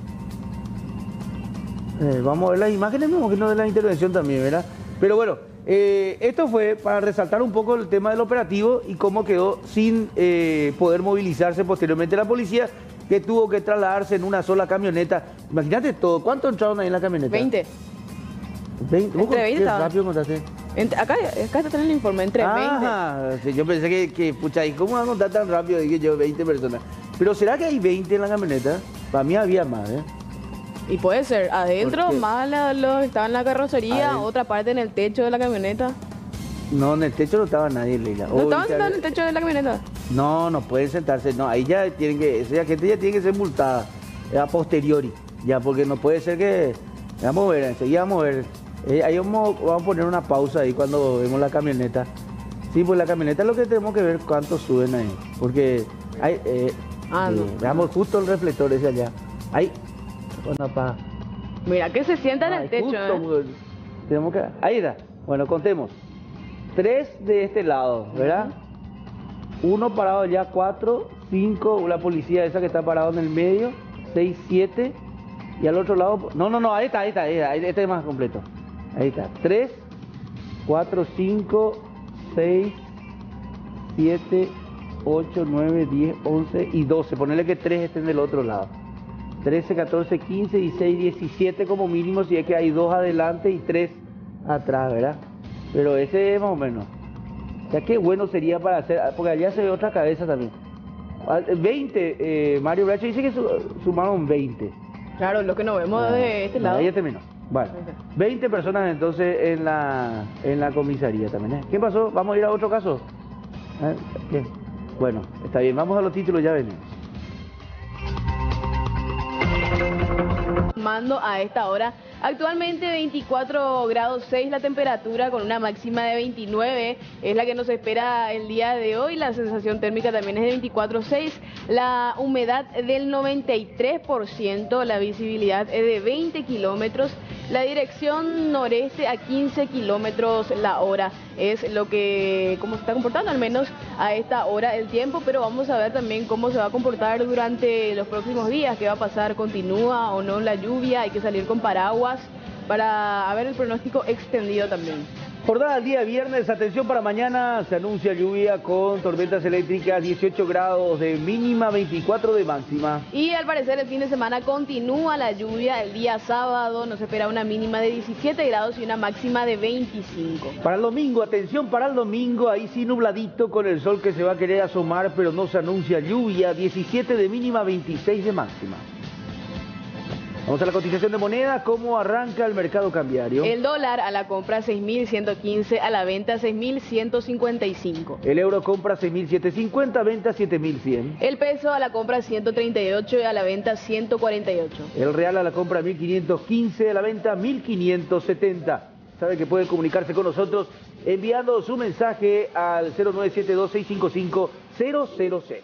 Eh, vamos a ver las imágenes, mismo que no de la intervención también, ¿verdad? Pero bueno, eh, esto fue para resaltar un poco el tema del operativo y cómo quedó sin eh, poder movilizarse posteriormente la policía, que tuvo que trasladarse en una sola camioneta. Imagínate todo, ¿cuántos entraron ahí en la camioneta? veinte. veinte. ¿Vos Entre veinte qué estaban. rápido contaste? Entre, acá, acá está el informe, entre ah, veinte. Sí, yo pensé que, que, pucha, ¿y cómo van a contar tan rápido? Dije yo, veinte personas. Pero ¿será que hay veinte en la camioneta? Para mí había más, ¿eh? Y puede ser, adentro más la- los que estaban en la carrocería, Adentro. otra parte en el techo de la camioneta. No, en el techo no estaba nadie, Leila. ¿No Oh, estaban ya- sentados en el techo de la camioneta? No, no pueden sentarse, no, ahí ya tienen que, esa gente ya tiene que ser multada, eh, a posteriori, ya, porque no puede ser que, vamos a ver, enseguida vamos a ver, eh, ahí vamos, vamos a poner una pausa ahí cuando vemos la camioneta. Sí, pues la camioneta es lo que tenemos que ver cuántos suben ahí, porque hay, eh, Ah, eh, no. veamos justo el reflector ese allá, ahí, bueno, pa, Mira, que se sienta en el ay, techo, justo, ¿eh? pues, tenemos que, ahí está, bueno, contemos, tres de este lado, ¿verdad? Uno parado allá, cuatro, cinco, la policía esa que está parado en el medio, seis, siete, y al otro lado, no, no, no, ahí está, ahí está, ahí está, ahí- este es más completo, ahí está, tres, cuatro, cinco, seis, siete, ocho, nueve, diez, once y doce, ponerle que tres estén del otro lado, trece, catorce, quince, dieciséis, diecisiete como mínimo, si es que hay dos adelante y tres atrás, ¿verdad? Pero ese es más o menos. O sea, qué bueno sería para hacer, porque allá se ve otra cabeza también. Ah, veinte, eh, Mario Bracho dice que su- sumaron veinte. Claro, lo que no vemos Ah, de este no, lado. ahí ya terminó. Bueno, veinte personas entonces en la, en la comisaría también. ¿eh? ¿Qué pasó? ¿Vamos a ir a otro caso? ¿Eh? ¿Qué? Bueno, está bien, vamos a los títulos, ya venimos. Mando a esta hora Actualmente veinticuatro grados seis la temperatura con una máxima de veintinueve, es la que nos espera el día de hoy. La sensación térmica también es de veinticuatro seis, la humedad del noventa y tres por ciento, la visibilidad es de veinte kilómetros, la dirección noreste a quince kilómetros la hora. Es lo que, cómo se está comportando al menos a esta hora el tiempo, pero vamos a ver también cómo se va a comportar durante los próximos días, qué va a pasar, continúa o no la lluvia, hay que salir con paraguas para ver el pronóstico extendido también. Jornada del día viernes, atención para mañana, se anuncia lluvia con tormentas eléctricas, dieciocho grados de mínima, veinticuatro de máxima. Y al parecer el fin de semana continúa la lluvia, el día sábado nos espera una mínima de diecisiete grados y una máxima de veinticinco. Para el domingo, atención para el domingo, ahí sí nubladito con el sol que se va a querer asomar, pero no se anuncia lluvia, diecisiete de mínima, veintiséis de máxima. Vamos a la cotización de moneda, ¿cómo arranca el mercado cambiario? El dólar a la compra seis mil ciento quince, a la venta seis mil ciento cincuenta y cinco. El euro compra seis mil setecientos cincuenta, venta siete mil cien. El peso a la compra ciento treinta y ocho y a la venta ciento cuarenta y ocho. El real a la compra mil quinientos quince, a la venta mil quinientos setenta. Sabe que puede comunicarse con nosotros enviando su mensaje al cero nueve siete dos, seis cinco cinco, cero cero cero.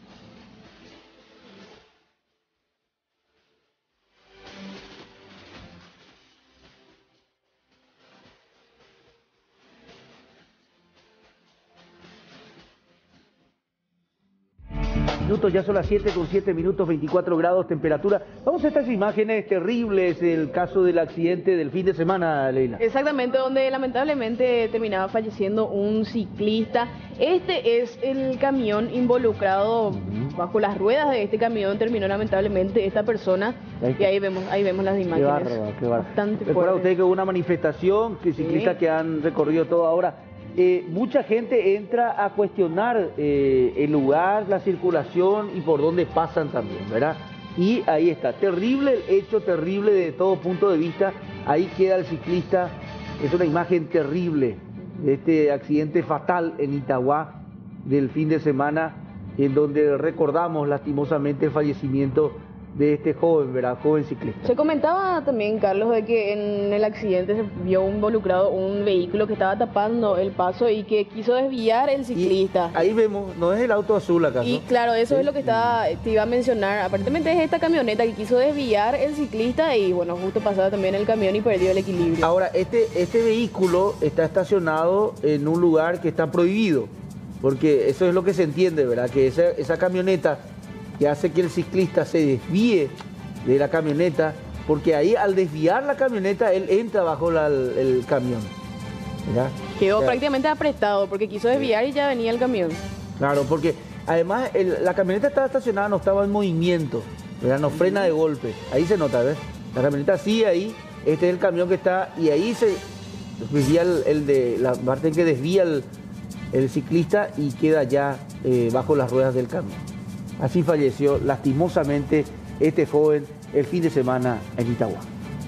Minutos, ya son las siete con siete minutos, veinticuatro grados temperatura. Vamos a estas imágenes terribles, el caso del accidente del fin de semana, Leila. Exactamente, donde lamentablemente terminaba falleciendo un ciclista. Este es el camión involucrado, uh-huh. Bajo las ruedas de este camión terminó lamentablemente esta persona. Ahí, y ahí vemos, ahí vemos las imágenes. Qué bárbaro, qué bárbaro. Recuerda usted que hubo una manifestación, que ciclistas sí. que han recorrido todo ahora. Eh, mucha gente entra a cuestionar eh, el lugar, la circulación y por dónde pasan también, ¿verdad? Y ahí está, terrible el hecho, terrible de todo punto de vista. Ahí queda el ciclista, es una imagen terrible de este accidente fatal en Itagua del fin de semana, en donde recordamos lastimosamente el fallecimiento de este joven, ¿verdad? Joven ciclista. Se comentaba también, Carlos, de que en el accidente se vio involucrado un vehículo que estaba tapando el paso y que quiso desviar el ciclista. Y ahí vemos, no es el auto azul acaso. Y claro, eso ¿sí? es lo que estaba, te iba a mencionar. Aparentemente es esta camioneta que quiso desviar el ciclista y bueno, justo pasaba también el camión y perdió el equilibrio. Ahora, este, este vehículo está estacionado en un lugar que está prohibido, porque eso es lo que se entiende, ¿verdad? Que esa, esa camioneta que hace que el ciclista se desvíe de la camioneta, porque ahí al desviar la camioneta, él entra bajo la, el, el camión. ¿Verdad? Quedó o sea, prácticamente apretado, porque quiso desviar y ya venía el camión. Claro, porque además el, la camioneta estaba estacionada, no estaba en movimiento, ¿verdad? No frena de golpe. Ahí se nota, ¿ves? La camioneta sigue ahí, este es el camión que está, y ahí se desvía el, el de la parte en que desvía el, el ciclista y queda ya eh, bajo las ruedas del camión. Así falleció lastimosamente este joven el fin de semana en Itagua.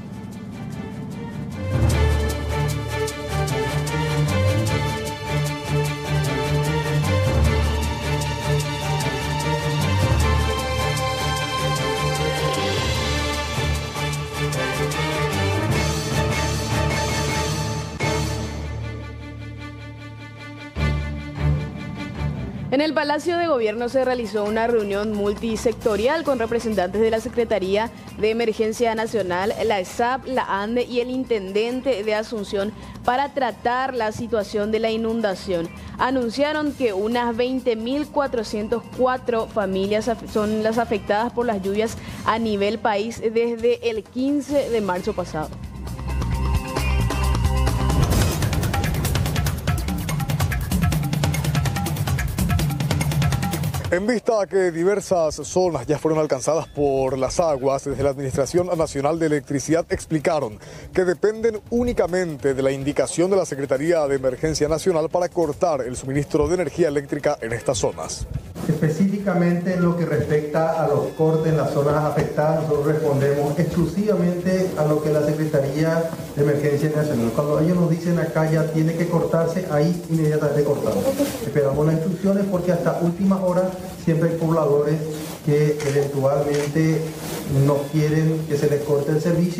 En el Palacio de Gobierno se realizó una reunión multisectorial con representantes de la Secretaría de Emergencia Nacional, la E S A P, la ANDE y el Intendente de Asunción para tratar la situación de la inundación. Anunciaron que unas veinte mil cuatrocientas cuatro familias son las afectadas por las lluvias a nivel país desde el quince de marzo pasado. En vista a que diversas zonas ya fueron alcanzadas por las aguas, desde la Administración Nacional de Electricidad explicaron que dependen únicamente de la indicación de la Secretaría de Emergencia Nacional para cortar el suministro de energía eléctrica en estas zonas. Específicamente en lo que respecta a los cortes en las zonas afectadas, nosotros respondemos exclusivamente a lo que la Secretaría de Emergencia Nacional. Cuando ellos nos dicen acá ya tiene que cortarse, ahí inmediatamente cortamos. Esperamos las instrucciones porque hasta últimas horas siempre hay pobladores que eventualmente no quieren que se les corte el servicio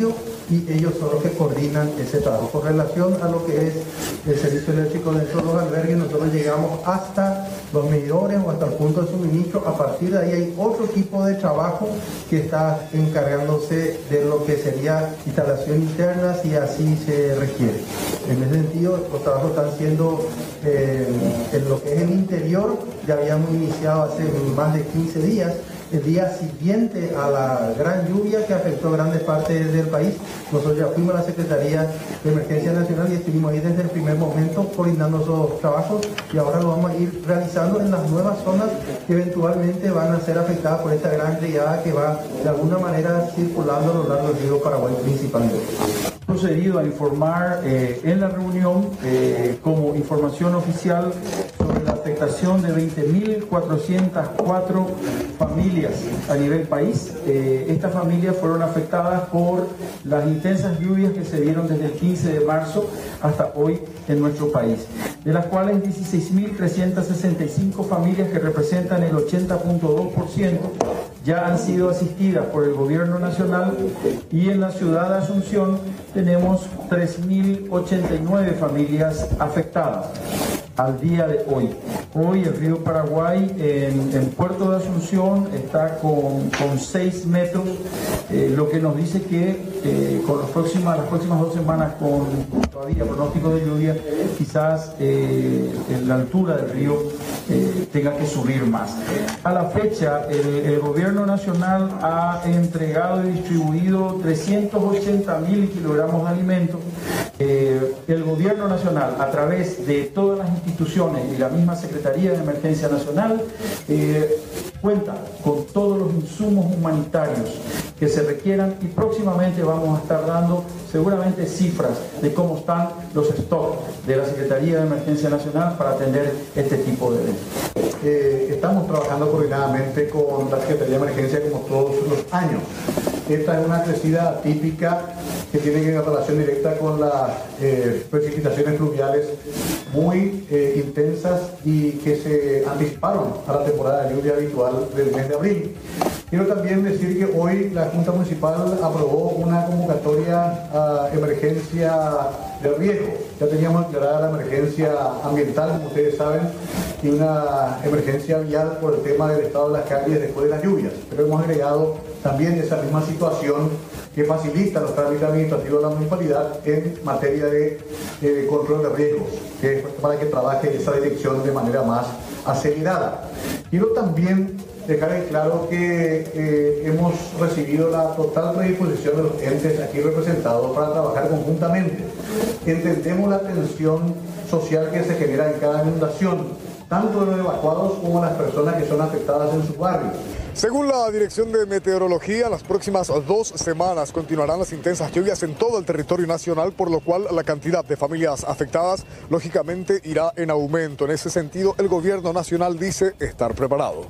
y ellos son los que coordinan ese trabajo. Con relación a lo que es el servicio eléctrico dentro de los albergues, nosotros llegamos hasta los medidores o hasta el punto de suministro. A partir de ahí hay otro tipo de trabajo que está encargándose de lo que sería instalación interna si así se requiere. En ese sentido, los trabajos están siendo eh, en lo que es el interior, ya habíamos iniciado hace más de quince días. El día siguiente a la gran lluvia que afectó grandes partes del país, nosotros ya fuimos a la Secretaría de Emergencia Nacional y estuvimos ahí desde el primer momento coordinando esos trabajos, y ahora lo vamos a ir realizando en las nuevas zonas que eventualmente van a ser afectadas por esta gran riada que va de alguna manera circulando a lo largo del río Paraguay principalmente. Procedido a informar eh, en la reunión eh, como información oficial sobre la afectación de veinte mil cuatrocientas cuatro familias a nivel país. Eh, estas familias fueron afectadas por las intensas lluvias que se dieron desde el quince de marzo hasta hoy en nuestro país, de las cuales dieciséis mil trescientas sesenta y cinco familias, que representan el ochenta punto dos por ciento, ya han sido asistidas por el gobierno nacional, y en la ciudad de Asunción tenemos tres mil ochenta y nueve familias afectadas al día de hoy. Hoy el río Paraguay en, en Puerto de Asunción está con, con seis metros, eh, lo que nos dice que eh, con las próximas, las próximas dos semanas, con todavía pronóstico de lluvia, quizás eh, la altura del río eh, tenga que subir más. A la fecha, el, el gobierno nacional ha entregado y distribuido trescientos ochenta mil kilogramos de alimentos. Eh, el gobierno nacional, a través de todas las instituciones y la misma Secretaría de Emergencia Nacional, eh, cuenta con todos los insumos humanitarios que se requieran, y próximamente vamos a estar dando seguramente cifras de cómo están los stocks de la Secretaría de Emergencia Nacional para atender este tipo de eventos. Eh, estamos trabajando coordinadamente con la Secretaría de Emergencia como todos los años. Esta es una crecida atípica que tiene que ver relación directa con las eh, precipitaciones fluviales muy eh, intensas y que se anticiparon a la temporada de lluvia habitual del mes de abril. Quiero también decir que hoy la Junta Municipal aprobó una convocatoria a emergencia de riesgo. Ya teníamos declarada la emergencia ambiental, como ustedes saben, y una emergencia vial por el tema del estado de las calles después de las lluvias. Pero hemos agregado también esa misma situación que facilita los trámites administrativos de la municipalidad en materia de eh, control de riesgos, que es para que trabaje esa dirección de manera más acelerada. Quiero también dejar en claro que eh, hemos recibido la total predisposición de los entes aquí representados para trabajar conjuntamente. Entendemos la tensión social que se genera en cada inundación, tanto de los evacuados como las personas que son afectadas en sus barrios. Según la Dirección de Meteorología, las próximas dos semanas continuarán las intensas lluvias en todo el territorio nacional, por lo cual la cantidad de familias afectadas lógicamente irá en aumento. En ese sentido, el gobierno nacional dice estar preparado.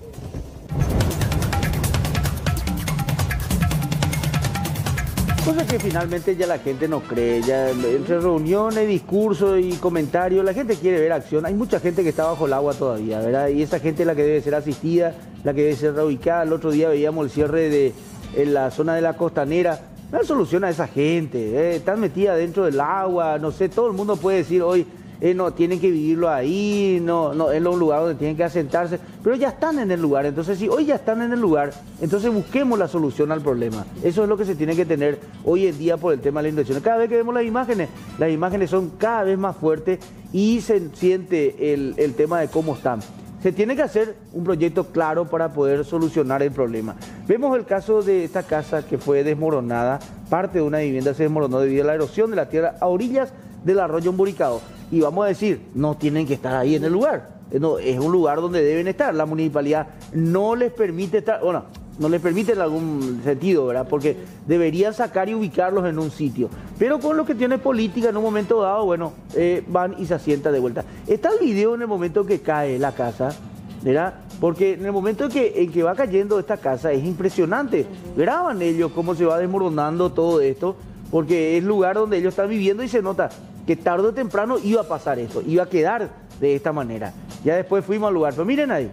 Cosa que finalmente ya la gente no cree, ya entre reuniones, discursos y comentarios, la gente quiere ver acción. Hay mucha gente que está bajo el agua todavía, ¿verdad? Y esa gente es la que debe ser asistida, la que debe ser reubicada. El otro día veíamos el cierre de en la zona de la costanera. No hay solución a esa gente, ¿eh? Están metida dentro del agua, no sé, todo el mundo puede decir hoy, eh, no, tienen que vivirlo ahí, no, no, es un lugar donde tienen que asentarse, pero ya están en el lugar. Entonces, si hoy ya están en el lugar, entonces busquemos la solución al problema. Eso es lo que se tiene que tener hoy en día por el tema de la inundación. Cada vez que vemos las imágenes, las imágenes son cada vez más fuertes y se siente el, el tema de cómo están. Se tiene que hacer un proyecto claro para poder solucionar el problema. Vemos el caso de esta casa que fue desmoronada, parte de una vivienda se desmoronó debido a la erosión de la tierra a orillas del arroyo Emburicado. Y vamos a decir, no tienen que estar ahí en el lugar. No, es un lugar donde deben estar. La municipalidad no les permite estar, bueno, no les permite en algún sentido, ¿verdad? Porque deberían sacar y ubicarlos en un sitio. Pero con lo que tiene política en un momento dado, bueno, eh, van y se asientan de vuelta. Está el video en el momento que cae la casa, ¿verdad? Porque en el momento en que, en que va cayendo esta casa es impresionante. Graban ellos cómo se va desmoronando todo esto, porque es el lugar donde ellos están viviendo y se nota que tarde o temprano iba a pasar esto, iba a quedar de esta manera. Ya después fuimos al lugar, pero miren ahí.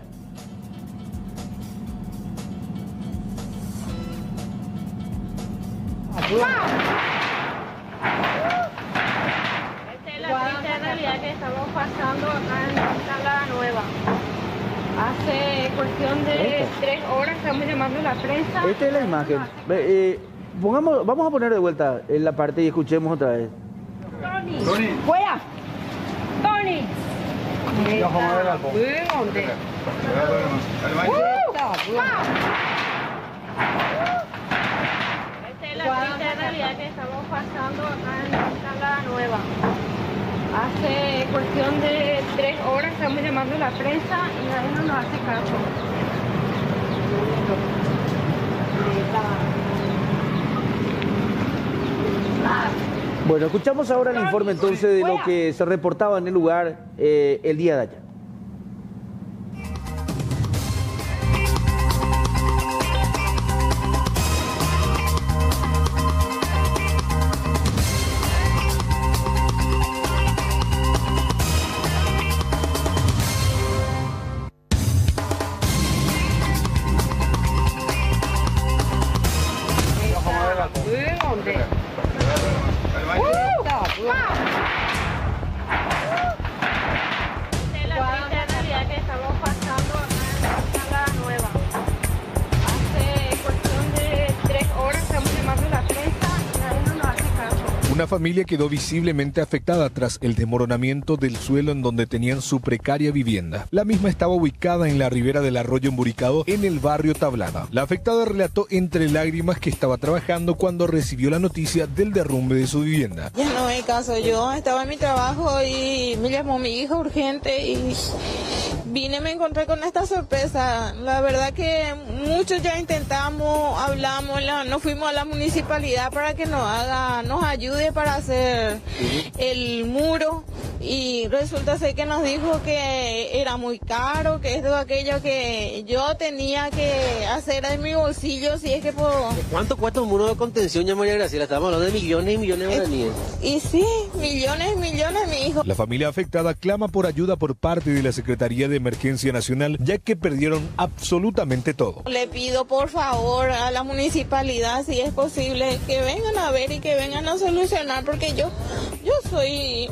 realidad que estamos pasando acá en Sala Nueva. Hace cuestión de ¿Esta? tres horas estamos llamando a la prensa. Esta es la imagen. Ve, eh, pongamos, vamos a poner de vuelta en la parte y escuchemos otra vez. Tony, fuera. Tony. No, vamos a ver algo. ¿Dónde? Esta es la triste realidad que estamos pasando acá en Sala Nueva. Hace cuestión de tres horas estamos llamando a la prensa y nadie no nos hace caso. Bueno, escuchamos ahora el informe entonces de lo que se reportaba en el lugar eh, el día de ayer. ¿Dónde? Esta es la triste realidad que estamos pasando acá en Sala Nueva. Hace cuestión de tres horas estamos llamando a la prensa y nadie no nos hace caso. Una familia quedó visiblemente afectada tras el desmoronamiento del suelo en donde tenían su precaria vivienda. La misma estaba ubicada en la ribera del arroyo Emburicado, en el barrio Tablada. La afectada relató entre lágrimas que estaba trabajando cuando recibió la noticia del derrumbe de su vivienda. Ya no hay caso, yo estaba en mi trabajo y me llamó mi hija urgente y vine y me encontré con esta sorpresa. La verdad que muchos ya intentamos, hablamos, la, nos fuimos a la municipalidad para que nos haga, nos ayude para hacer el muro y resulta ser que nos dijo que era muy caro, que esto aquello que yo tenía que hacer en mi bolsillo, si es que puedo. ¿Cuánto cuesta un muro de contención, ya María Graciela? Estamos hablando de millones y millones de guaraníes. Y sí, millones y millones, mi hijo. La familia afectada clama por ayuda por parte de la Secretaría de Emergencia Nacional, ya que perdieron absolutamente todo. Le pido por favor a la municipalidad, si es posible, que vengan a ver y que vengan a solucionar, porque yo, yo soy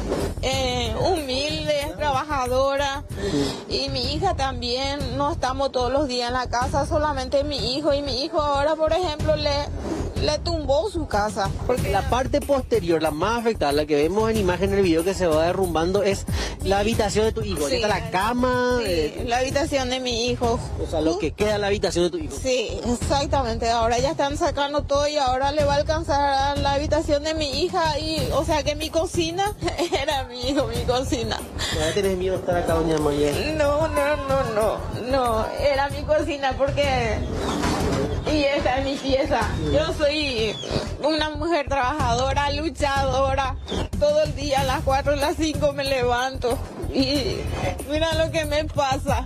eh, humilde, trabajadora, y mi hija también. No estamos todos los días en la casa, solamente mi hijo, y mi hijo ahora, por ejemplo, le... le tumbó su casa. Porque la parte posterior, la más afectada, la que vemos en imagen en el video que se va derrumbando, es la habitación de tu hijo. Sí. Está la cama. Sí, eh, la habitación de mi hijo. O sea, lo que queda de la habitación de tu hijo. Sí, exactamente. Ahora ya están sacando todo y ahora le va a alcanzar a la habitación de mi hija. Y, o sea que mi cocina era mi hijo, mi cocina. ¿Ya tenés miedo de estar acá, doña María? No, no, no, no. No, era mi cocina porque... Y esta es mi pieza. Yo soy una mujer trabajadora, luchadora. Todo el día a las cuatro, a las cinco me levanto. Y mira lo que me pasa.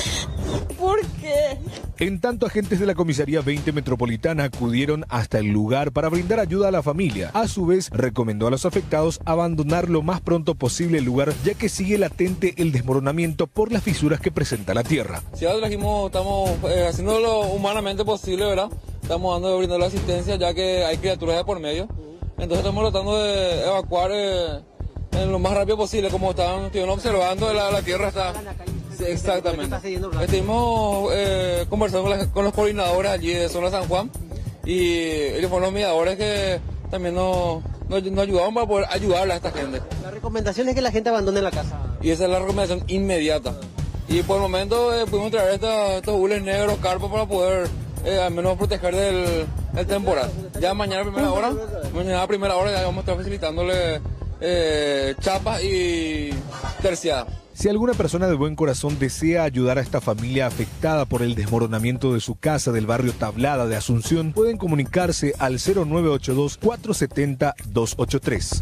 ¿Por qué? En tanto, agentes de la Comisaría veinte Metropolitana acudieron hasta el lugar para brindar ayuda a la familia. A su vez, recomendó a los afectados abandonar lo más pronto posible el lugar, ya que sigue latente el desmoronamiento por las fisuras que presenta la tierra. Si ahora trajimos, estamos eh, haciendo lo humanamente posible, ¿verdad? Estamos dando, brindando la asistencia, ya que hay criaturas de por medio. Entonces estamos tratando de evacuar eh, en lo más rápido posible, como estaban, estuvieron observando, la, la tierra está... Sí, exactamente. Estuvimos eh, conversando con, la, con los coordinadores allí de Zona San Juan y ellos fueron los mediadores que también nos, nos, nos ayudaron para poder ayudarle a esta gente. La recomendación es que la gente abandone la casa. Y esa es la recomendación inmediata. Y por el momento eh, pudimos traer esta, estos bules negros, carpas, para poder eh, al menos proteger del, del temporal. Ya mañana a primera hora, mañana a primera hora ya vamos a estar facilitándole eh, chapas y terciadas. Si alguna persona de buen corazón desea ayudar a esta familia afectada por el desmoronamiento de su casa del barrio Tablada de Asunción, pueden comunicarse al cero nueve ocho dos, cuatro siete cero, dos ocho tres.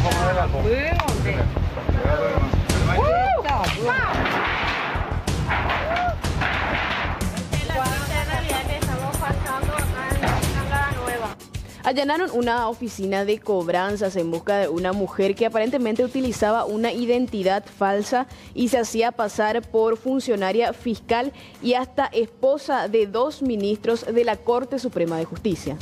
Allanaron una oficina de cobranzas en busca de una mujer que aparentemente utilizaba una identidad falsa y se hacía pasar por funcionaria fiscal y hasta esposa de dos ministros de la Corte Suprema de Justicia.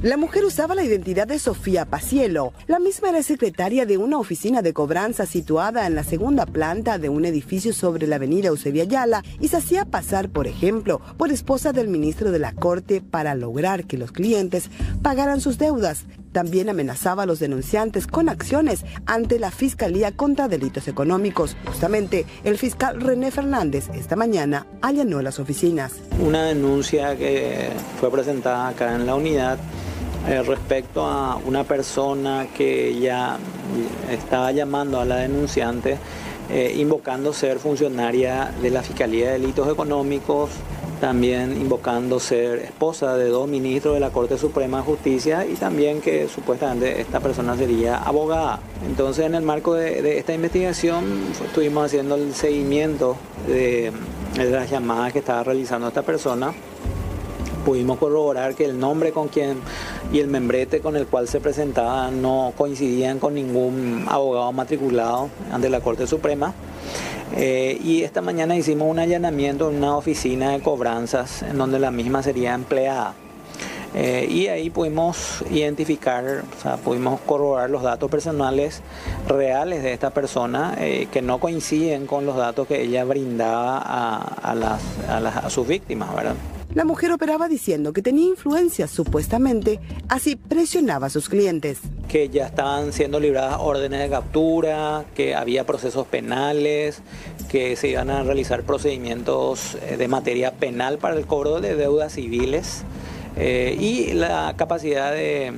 La mujer usaba la identidad de Sofía Pacielo. La misma era secretaria de una oficina de cobranza situada en la segunda planta de un edificio sobre la avenida Eusebio Ayala y se hacía pasar, por ejemplo, por esposa del ministro de la Corte para lograr que los clientes pagaran sus deudas. También amenazaba a los denunciantes con acciones ante la Fiscalía contra Delitos Económicos. Justamente, el fiscal René Fernández esta mañana allanó las oficinas. Una denuncia que fue presentada acá en la unidad eh, respecto a una persona que ya estaba llamando a la denunciante eh, invocando ser funcionaria de la Fiscalía de Delitos Económicos, también invocando ser esposa de dos ministros de la Corte Suprema de Justicia y también que supuestamente esta persona sería abogada. Entonces, en el marco de, de esta investigación estuvimos haciendo el seguimiento de, de las llamadas que estaba realizando esta persona. Pudimos corroborar que el nombre con quien y el membrete con el cual se presentaba no coincidían con ningún abogado matriculado ante la Corte Suprema. Eh, y esta mañana hicimos un allanamiento en una oficina de cobranzas en donde la misma sería empleada. Eh, y ahí pudimos identificar, o sea, pudimos corroborar los datos personales reales de esta persona eh, que no coinciden con los datos que ella brindaba a, a, las, a, las, a sus víctimas, ¿verdad? La mujer operaba diciendo que tenía influencia, supuestamente, así presionaba a sus clientes. Que ya estaban siendo libradas órdenes de captura, que había procesos penales, que se iban a realizar procedimientos de materia penal para el cobro de deudas civiles eh, y la capacidad de,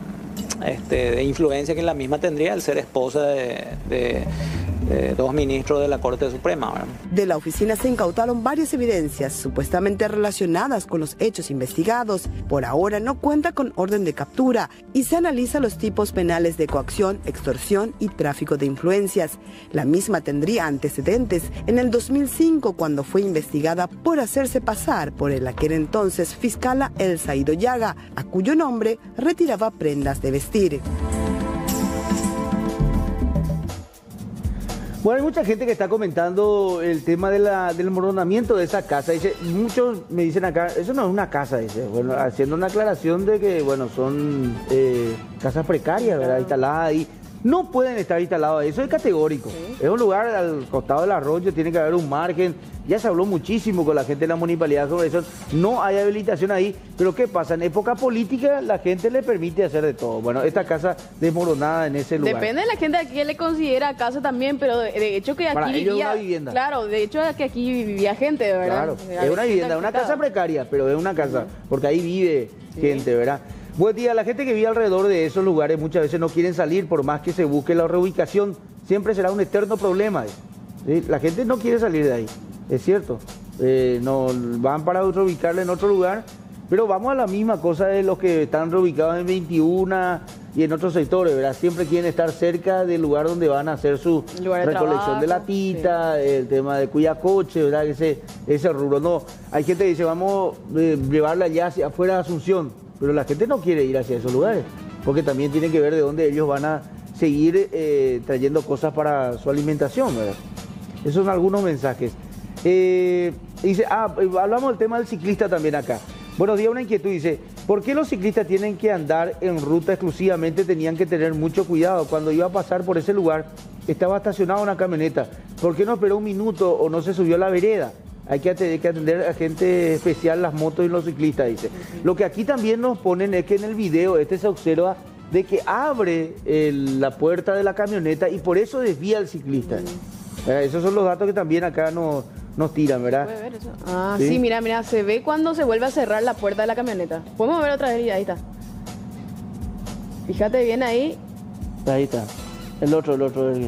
este, de influencia que la misma tendría al ser esposa de... de Eh, dos ministros de la Corte Suprema, ¿verdad? De la oficina se incautaron varias evidencias supuestamente relacionadas con los hechos investigados. Por ahora no cuenta con orden de captura y se analiza los tipos penales de coacción, extorsión y tráfico de influencias. La misma tendría antecedentes en el dos mil cinco cuando fue investigada por hacerse pasar por el aquel entonces fiscala Elsa Idoyaga, a cuyo nombre retiraba prendas de vestir. Bueno, hay mucha gente que está comentando el tema de la, del moronamiento de esa casa. Dice, muchos me dicen acá, eso no es una casa, dice. Bueno, haciendo una aclaración de que, bueno, son eh, casas precarias, ¿verdad? Instaladas ahí. No pueden estar instalados ahí, eso es categórico. Sí. Es un lugar al costado del arroyo, tiene que haber un margen. Ya se habló muchísimo con la gente de la municipalidad sobre eso. No hay habilitación ahí, pero ¿qué pasa? En época política la gente le permite hacer de todo. Bueno, esta casa desmoronada en ese lugar. Depende de la gente a quién le considera casa también, pero de, de hecho que aquí Para vivía... ellos es una vivienda. Claro, de hecho que aquí vivía gente, ¿verdad? Claro, es una vivienda, una casa precaria, pero es una casa, porque ahí vive sí. gente, ¿verdad? Buen día, la gente que vive alrededor de esos lugares muchas veces no quieren salir, por más que se busque la reubicación, siempre será un eterno problema. ¿Sí? La gente no quiere salir de ahí, es cierto. Eh, no van para reubicarle en otro lugar, pero vamos a la misma cosa de los que están reubicados en veintiuno y en otros sectores, ¿verdad? Siempre quieren estar cerca del lugar donde van a hacer su de recolección trabajo, de latita, sí. el tema de cuidacoche, ¿verdad? Ese, ese rubro. No, hay gente que dice, vamos a eh, llevarla allá hacia afuera de Asunción. Pero la gente no quiere ir hacia esos lugares, porque también tienen que ver de dónde ellos van a seguir eh, trayendo cosas para su alimentación, ¿verdad? Esos son algunos mensajes. Eh, dice, ah, hablamos del tema del ciclista también acá. Buenos días, una inquietud, dice, ¿por qué los ciclistas tienen que andar en ruta exclusivamente? Tenían que tener mucho cuidado. Cuando iba a pasar por ese lugar, estaba estacionada una camioneta. ¿Por qué no esperó un minuto o no se subió a la vereda? Hay que atender, que atender a gente especial, las motos y los ciclistas, dice. Uh-huh. Lo que aquí también nos ponen es que en el video este se observa de que abre el, la puerta de la camioneta y por eso desvía al ciclista. Uh-huh. eh, esos son los datos que también acá nos, nos tiran, ¿verdad? ¿Puede ver eso? Ah, ¿sí? sí, mira, mira, se ve cuando se vuelve a cerrar la puerta de la camioneta. Podemos ver otra vez y ahí está. Fíjate bien ahí. Ahí está. El otro, el otro. El...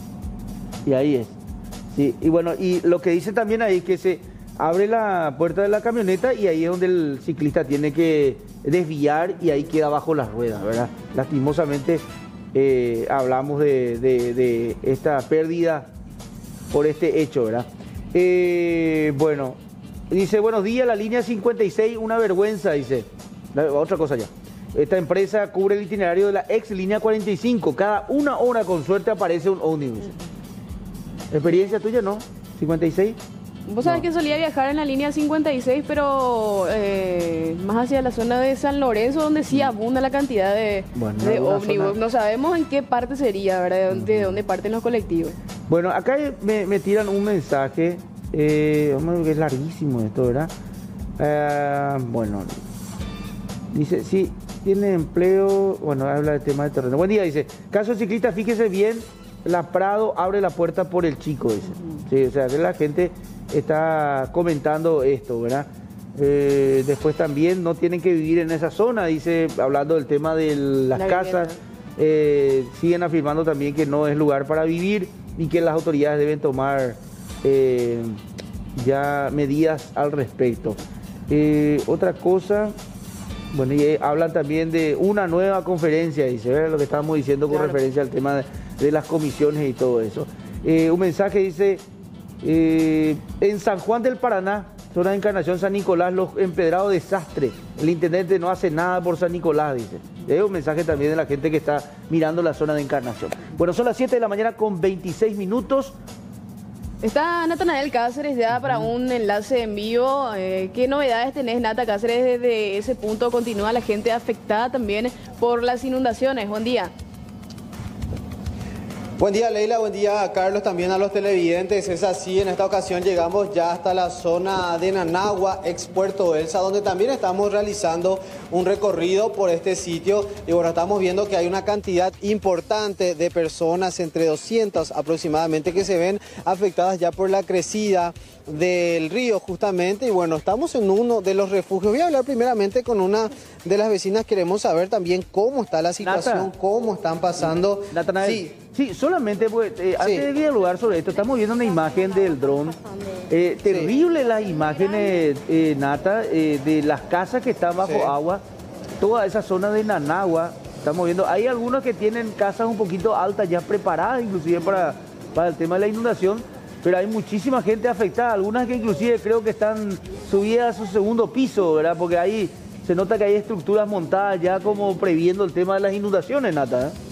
Y ahí es. Sí, y bueno, y lo que dice también ahí es que se abre la puerta de la camioneta y ahí es donde el ciclista tiene que desviar y ahí queda bajo las ruedas, ¿verdad? Lastimosamente eh, hablamos de, de, de esta pérdida por este hecho, ¿verdad? Eh, bueno, dice, buenos días, la línea cincuenta y seis, una vergüenza, dice. Otra cosa ya. Esta empresa cubre el itinerario de la ex línea cuarenta y cinco, cada una hora con suerte aparece un ómnibus. ¿Experiencia tuya, no? ¿cincuenta y seis? Vos sabés no. que solía viajar en la línea cincuenta y seis, pero eh, más hacia la zona de San Lorenzo, donde sí abunda la cantidad de, Bueno, de alguna ómnibus. zona- No sabemos en qué parte sería, ¿verdad? De dónde, de dónde parten los colectivos. Bueno, acá me, me tiran un mensaje, eh, vamos a ver que es larguísimo esto, ¿verdad? Eh, bueno, dice, sí, tiene empleo, bueno, habla del tema de terreno. Buen día, dice, caso ciclista, fíjese bien, la Prado abre la puerta por el chico, dice. Sí, o sea, que la gente está comentando esto, ¿verdad? Eh, después también no tienen que vivir en esa zona, dice, hablando del tema de las La casas, eh, siguen afirmando también que no es lugar para vivir y que las autoridades deben tomar eh, ya medidas al respecto. Eh, otra cosa, bueno, y eh, hablan también de una nueva conferencia, dice, ¿verdad? Lo que estábamos diciendo con Claro. referencia al tema de, de las comisiones y todo eso. Eh, un mensaje dice, eh, en San Juan del Paraná, zona de Encarnación, San Nicolás, los empedrados desastre. El intendente no hace nada por San Nicolás, dice. Es un mensaje también de la gente que está mirando la zona de Encarnación. Bueno, son las siete de la mañana con veintiséis minutos. Está Natanael Cáceres ya para un enlace en vivo. Eh, ¿Qué novedades tenés, Nata Cáceres? Desde ese punto continúa la gente afectada también por las inundaciones. Buen día. Buen día, Leila, buen día, Carlos, también a los televidentes. Es así, en esta ocasión llegamos ya hasta la zona de Nanagua, ex Puerto Elsa, donde también estamos realizando un recorrido por este sitio. Y bueno, estamos viendo que hay una cantidad importante de personas, entre doscientas aproximadamente, que se ven afectadas ya por la crecida del río justamente. Y bueno, estamos en uno de los refugios. Voy a hablar primeramente con una de las vecinas. Queremos saber también cómo está la situación, Nata. cómo están pasando. Natanael, Sí. sí, solamente pues, eh, Sí. antes de dialogar sobre esto, estamos viendo una imagen del dron. Eh, terrible las imágenes, eh, Nata, eh, de las casas que están bajo Sí. agua. Toda esa zona de Nanagua, estamos viendo. Hay algunos que tienen casas un poquito altas, ya preparadas inclusive para, para el tema de la inundación. Pero hay muchísima gente afectada, algunas que inclusive creo que están subidas a su segundo piso, ¿verdad? Porque ahí se nota que hay estructuras montadas ya como previendo el tema de las inundaciones, Nata, ¿eh?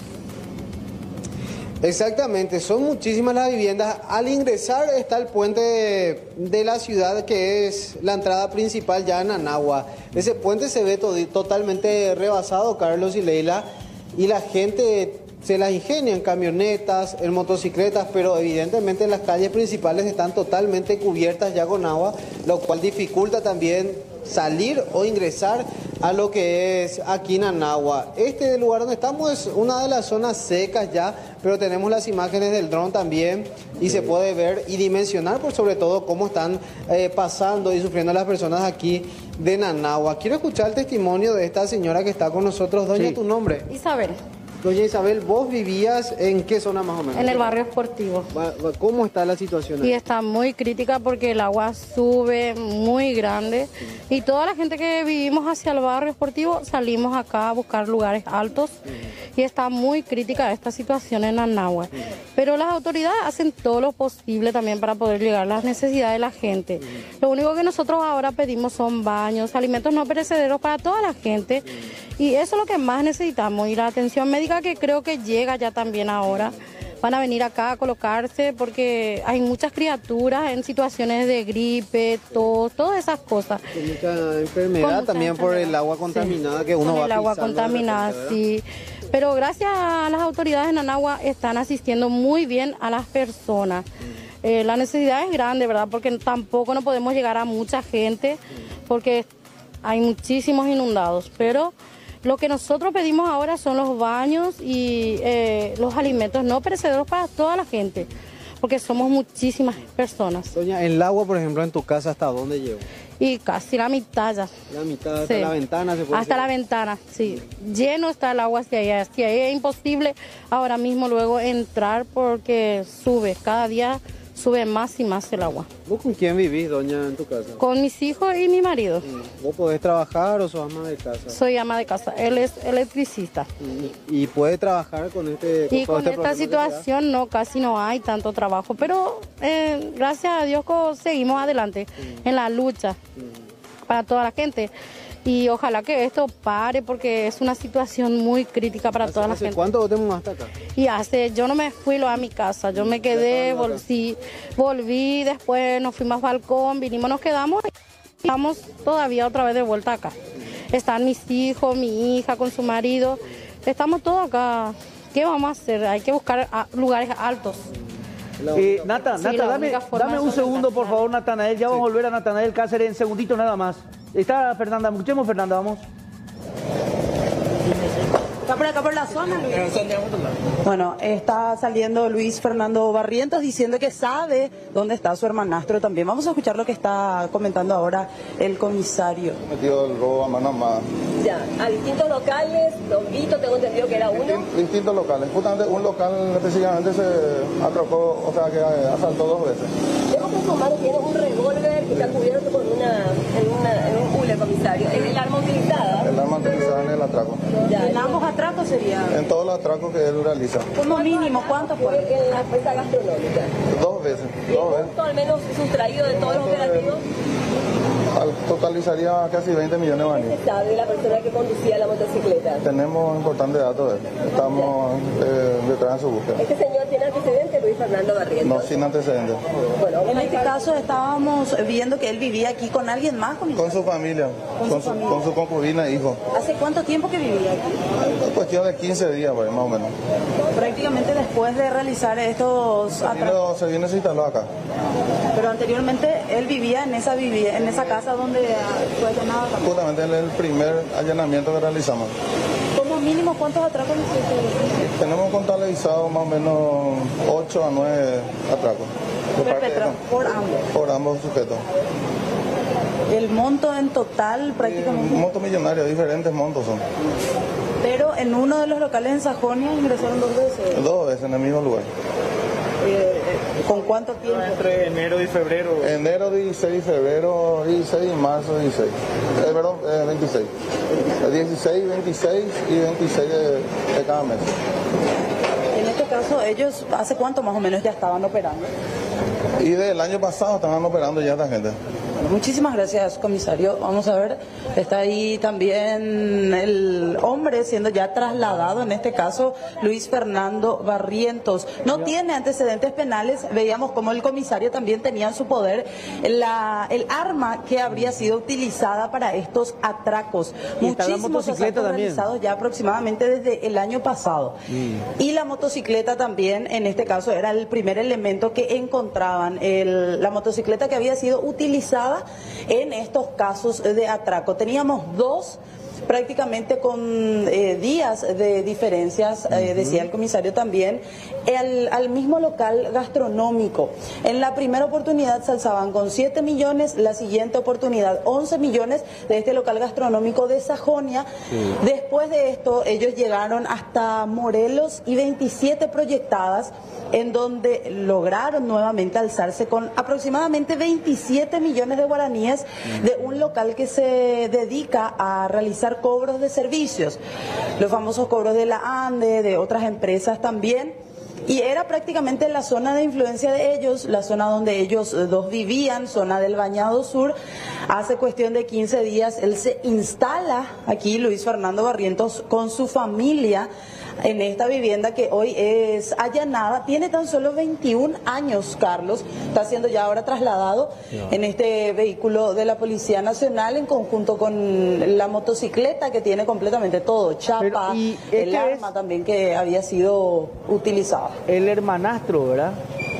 Exactamente, son muchísimas las viviendas. Al ingresar está el puente de, de la ciudad, que es la entrada principal ya en Nanagua. Ese puente se ve todo, totalmente rebasado, Carlos y Leila, y la gente se las ingenia en camionetas, en motocicletas, pero evidentemente las calles principales están totalmente cubiertas ya con agua, lo cual dificulta también salir o ingresar a lo que es aquí en Nanagua. Este lugar donde estamos es una de las zonas secas ya, pero tenemos las imágenes del dron también y se puede ver y dimensionar por sobre todo cómo están eh, pasando y sufriendo las personas aquí de Nanagua. Quiero escuchar el testimonio de esta señora que está con nosotros. Doña, Sí. ¿tu nombre? Isabel, Doña Isabel, ¿vos vivías en qué zona más o menos? en el barrio esportivo. Va- va- ¿Cómo está la situación Y ahí? está muy crítica porque el agua sube muy grande y toda la gente que vivimos hacia el barrio esportivo salimos acá a buscar lugares altos y está muy crítica esta situación en Nanagua. Pero las autoridades hacen todo lo posible también para poder llegar a las necesidades de la gente. Lo único que nosotros ahora pedimos son baños, alimentos no perecederos para toda la gente y eso es lo que más necesitamos y la atención médica que creo que llega ya también ahora. Van a venir acá a colocarse porque hay muchas criaturas en situaciones de gripe, tos, todas esas cosas. Con mucha enfermedad Con mucha también por el enfermedad. agua contaminada Sí, que uno con va el agua pisando de contaminada, repente, ¿verdad? sí. Pero gracias a las autoridades de Nanagua están asistiendo muy bien a las personas. Eh, la necesidad es grande, ¿verdad? Porque tampoco no podemos llegar a mucha gente porque hay muchísimos inundados. Pero lo que nosotros pedimos ahora son los baños y eh, los alimentos no perecederos para toda la gente, porque somos muchísimas personas. Doña, el agua, por ejemplo, en tu casa, ¿hasta dónde llegó? Y casi la mitad ya. La mitad, hasta Sí. la ventana se puede Hasta la decir. ventana, sí. Lleno está el agua hacia allá. Hacia ahí es imposible ahora mismo luego entrar porque sube. Cada día sube más y más el agua. ¿Vos con quién vivís, doña, en tu casa? Con mis hijos y mi marido. ¿Vos podés trabajar o sos ama de casa? Soy ama de casa. Él es electricista. ¿Y puede trabajar con este Y todo con este esta problema que se da? situación no, casi no hay tanto trabajo. Pero eh, gracias a Dios co- seguimos adelante en la lucha para toda la gente. Y ojalá que esto pare porque es una situación muy crítica para toda la ¿Hace gente. cuánto vos te mudaste acá? Y hace, yo no me fui lo a mi casa, yo me quedé, vol- sí, volví, después nos fuimos al balcón, vinimos, nos quedamos y estamos todavía otra vez de vuelta acá. están mis hijos, mi hija con su marido. Estamos todos acá. ¿Qué vamos a hacer? Hay que buscar a- lugares altos. Eh, Nata, Sí, Nata, la dame, única forma dame es un segundo, por solventar. favor, Natanael. Ya vamos a volver a Natanael Cáceres en segundito nada más. Está Fernanda, escuchemos Fernanda, vamos. Está por acá por la zona, Luis. Bueno, está saliendo Luis Fernando Barrientos diciendo que sabe dónde está su hermanastro también. Vamos a escuchar lo que está comentando ahora el comisario. Metido el robo a mano armada. Ya, a distintos locales, Don Vito, tengo entendido que era uno. Distin- distintos locales. Justamente un local específicamente se atrocó, o sea que asaltó dos veces. Vemos que en su mano tiene un revólver que está cubierto con una, en, una, en un cooler, comisario. ¿Es el arma utilizada? El arma utilizada en el atraco. Ya, En ambos atracos sería. En todos los atracos que él realiza. Como mínimo, ¿cuánto fue? fue? En la mesa gastronómica. Dos veces. ¿Y el Dos veces. monto al menos sustraído de todos los operativos? Al- Totalizaría casi veinte millones de ¿Qué guaraníes. se sabe de la persona que conducía la motocicleta? Tenemos importantes datos de él. Estamos eh, detrás de su búsqueda. Este señor tiene antecedentes, Luis Fernando Barrientos. No sin antecedentes. Bueno, En este caso estábamos viendo que él vivía aquí con alguien más. Con, Con su familia, Con con su su, familia. con su concubina e hijo. ¿Hace cuánto tiempo que vivía aquí? Es cuestión de quince días, pues, más o menos. Prácticamente después de realizar estos atracos. Pero se viene, se instaló acá. Pero anteriormente él vivía en esa vivía, en esa casa donde ah, fue allanado también. Justamente es el primer allanamiento que realizamos. Como mínimo, ¿cuántos atracos hiciste? Tenemos contabilizado más o menos ocho a nueve atracos. De parte de- Perpetrados por ambos. por ambos sujetos. El monto en total prácticamente. Un monto millonario, diferentes montos son. Pero en uno de los locales en Sajonia ingresaron dos veces. Dos veces en el mismo lugar. Eh, eh, ¿Con cuánto tiempo? Entre enero y febrero. Enero dieciséis, febrero dieciséis y marzo dieciséis. Eh, perdón, eh, veintiséis. Eh, dieciséis, veintiséis y veintiséis de, de cada mes. En este caso, ellos, ¿hace cuánto más o menos ya estaban operando? Y del año pasado estaban operando ya esta gente. Bueno, muchísimas gracias, comisario. Vamos a ver, está ahí también el hombre siendo ya trasladado, en este caso Luis Fernando Barrientos. No tiene antecedentes penales, veíamos como el comisario también tenía en su poder la, el arma que habría sido utilizada para estos atracos. Y está la Muchísimos motocicleta asaltos también. realizados ya aproximadamente desde el año pasado. Y la motocicleta también, en este caso, era el primer elemento que encontraban, el- la motocicleta que había sido utilizada en estos casos de atraco. Teníamos dos prácticamente con eh, días de diferencias, eh, decía el comisario también, el, al mismo local gastronómico. En la primera oportunidad se alzaban con siete millones, la siguiente oportunidad once millones de este local gastronómico de Sajonia. Después de esto ellos llegaron hasta Morelos y veintisiete proyectadas, en donde lograron nuevamente alzarse con aproximadamente veintisiete millones de guaraníes de un local que se dedica a realizar cobros de servicios, los famosos cobros de la ANDE, de otras empresas también. Y era prácticamente la zona de influencia de ellos, la zona donde ellos eh, dos vivían, zona del Bañado Sur. Hace cuestión de quince días él se instala aquí, Luis Fernando Barrientos, con su familia en esta vivienda que hoy es allanada. Tiene tan solo veintiún años, Carlos. Está siendo ya ahora trasladado en este vehículo de la Policía Nacional en conjunto con la motocicleta que tiene completamente todo, chapa, y el este arma también que había sido utilizada. El hermanastro, ¿verdad?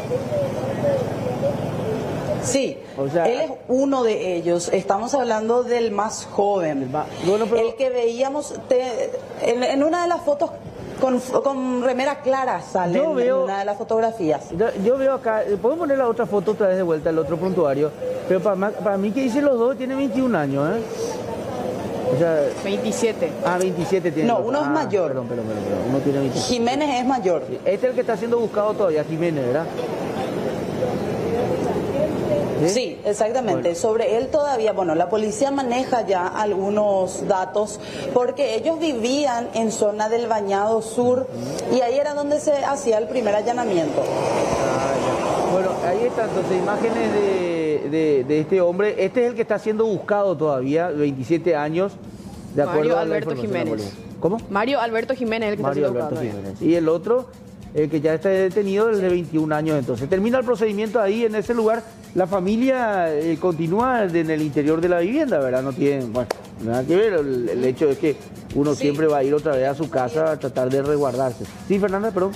Sí, O sea, él es uno de ellos. Estamos hablando del más joven. El que veíamos te- en, en una de las fotos con, con remera clara sale Yo en, veo- en una de las fotografías. Yo, yo veo acá, eh, podemos poner la otra foto otra vez de vuelta, el otro prontuario, pero para, ma- para mí que dicen los dos tiene veintiún años, ¿eh? O sea, veintisiete. Ah, veintisiete tiene. No, el otro. uno es Ah, mayor. Perdón, perdón, perdón, perdón, uno tiene veintisiete. Jiménez es mayor. Este es el que está siendo buscado todavía, Jiménez, ¿verdad? Sí, exactamente. Sobre él todavía, bueno, la policía maneja ya algunos datos porque ellos vivían en zona del Bañado Sur y ahí era donde se hacía el primer allanamiento. Bueno, ahí están entonces imágenes de, de, de este hombre. Este es el que está siendo buscado todavía, veintisiete años, de acuerdo Mario a la Alberto información de la Jiménez. policía. ¿Cómo? Mario Alberto Jiménez, el que Mario está siendo Alberto buscado Jiménez. Y el otro, el que ya está detenido, el de veintiún años entonces. Termina el procedimiento ahí en ese lugar. La familia eh, continúa en el interior de la vivienda, ¿verdad? No tienen, bueno, Nada que ver, el, el hecho es que uno Sí. siempre va a ir otra vez a su casa a tratar de resguardarse. Sí, Fernanda, perdón.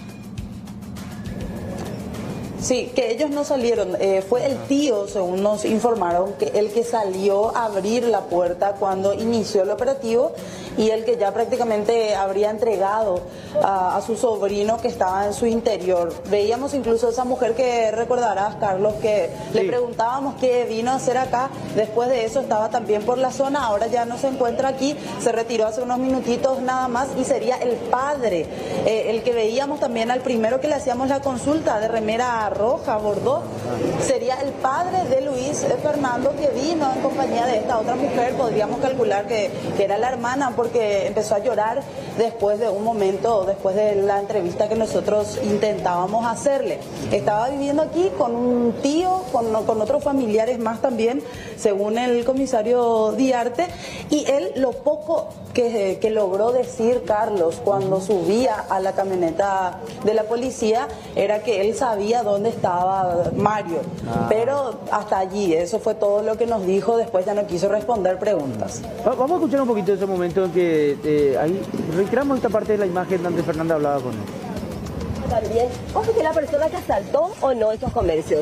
Sí, que ellos no salieron, eh, fue el tío, según nos informaron, que el que salió a abrir la puerta cuando inició el operativo y el que ya prácticamente habría entregado a, a su sobrino que estaba en su interior. Veíamos incluso a esa mujer que recordarás, Carlos, que Sí. le preguntábamos qué vino a hacer acá. Después de eso estaba también por la zona, ahora ya no se encuentra aquí, se retiró hace unos minutitos nada más y sería el padre, eh, el que veíamos también al primero que le hacíamos la consulta de remera roja, bordó, sería el padre de Luis eh, Fernando, que vino en compañía de esta otra mujer. Podríamos calcular que, que era la hermana, porque empezó a llorar después de un momento, después de la entrevista que nosotros intentábamos hacerle. Estaba viviendo aquí con un tío, con, con otros familiares más también, según el comisario Diarte, y él lo poco que, que logró decir, Carlos, cuando subía a la camioneta de la policía, era que él sabía dónde estaba Mario, Ah. pero hasta allí, eso fue todo lo que nos dijo. Después ya no quiso responder preguntas. Va- Vamos a escuchar un poquito de ese momento en que eh, ahí reiteramos esta parte de la imagen donde Fernanda hablaba con él. También, ¿vos fuiste la persona que asaltó o no estos comercios?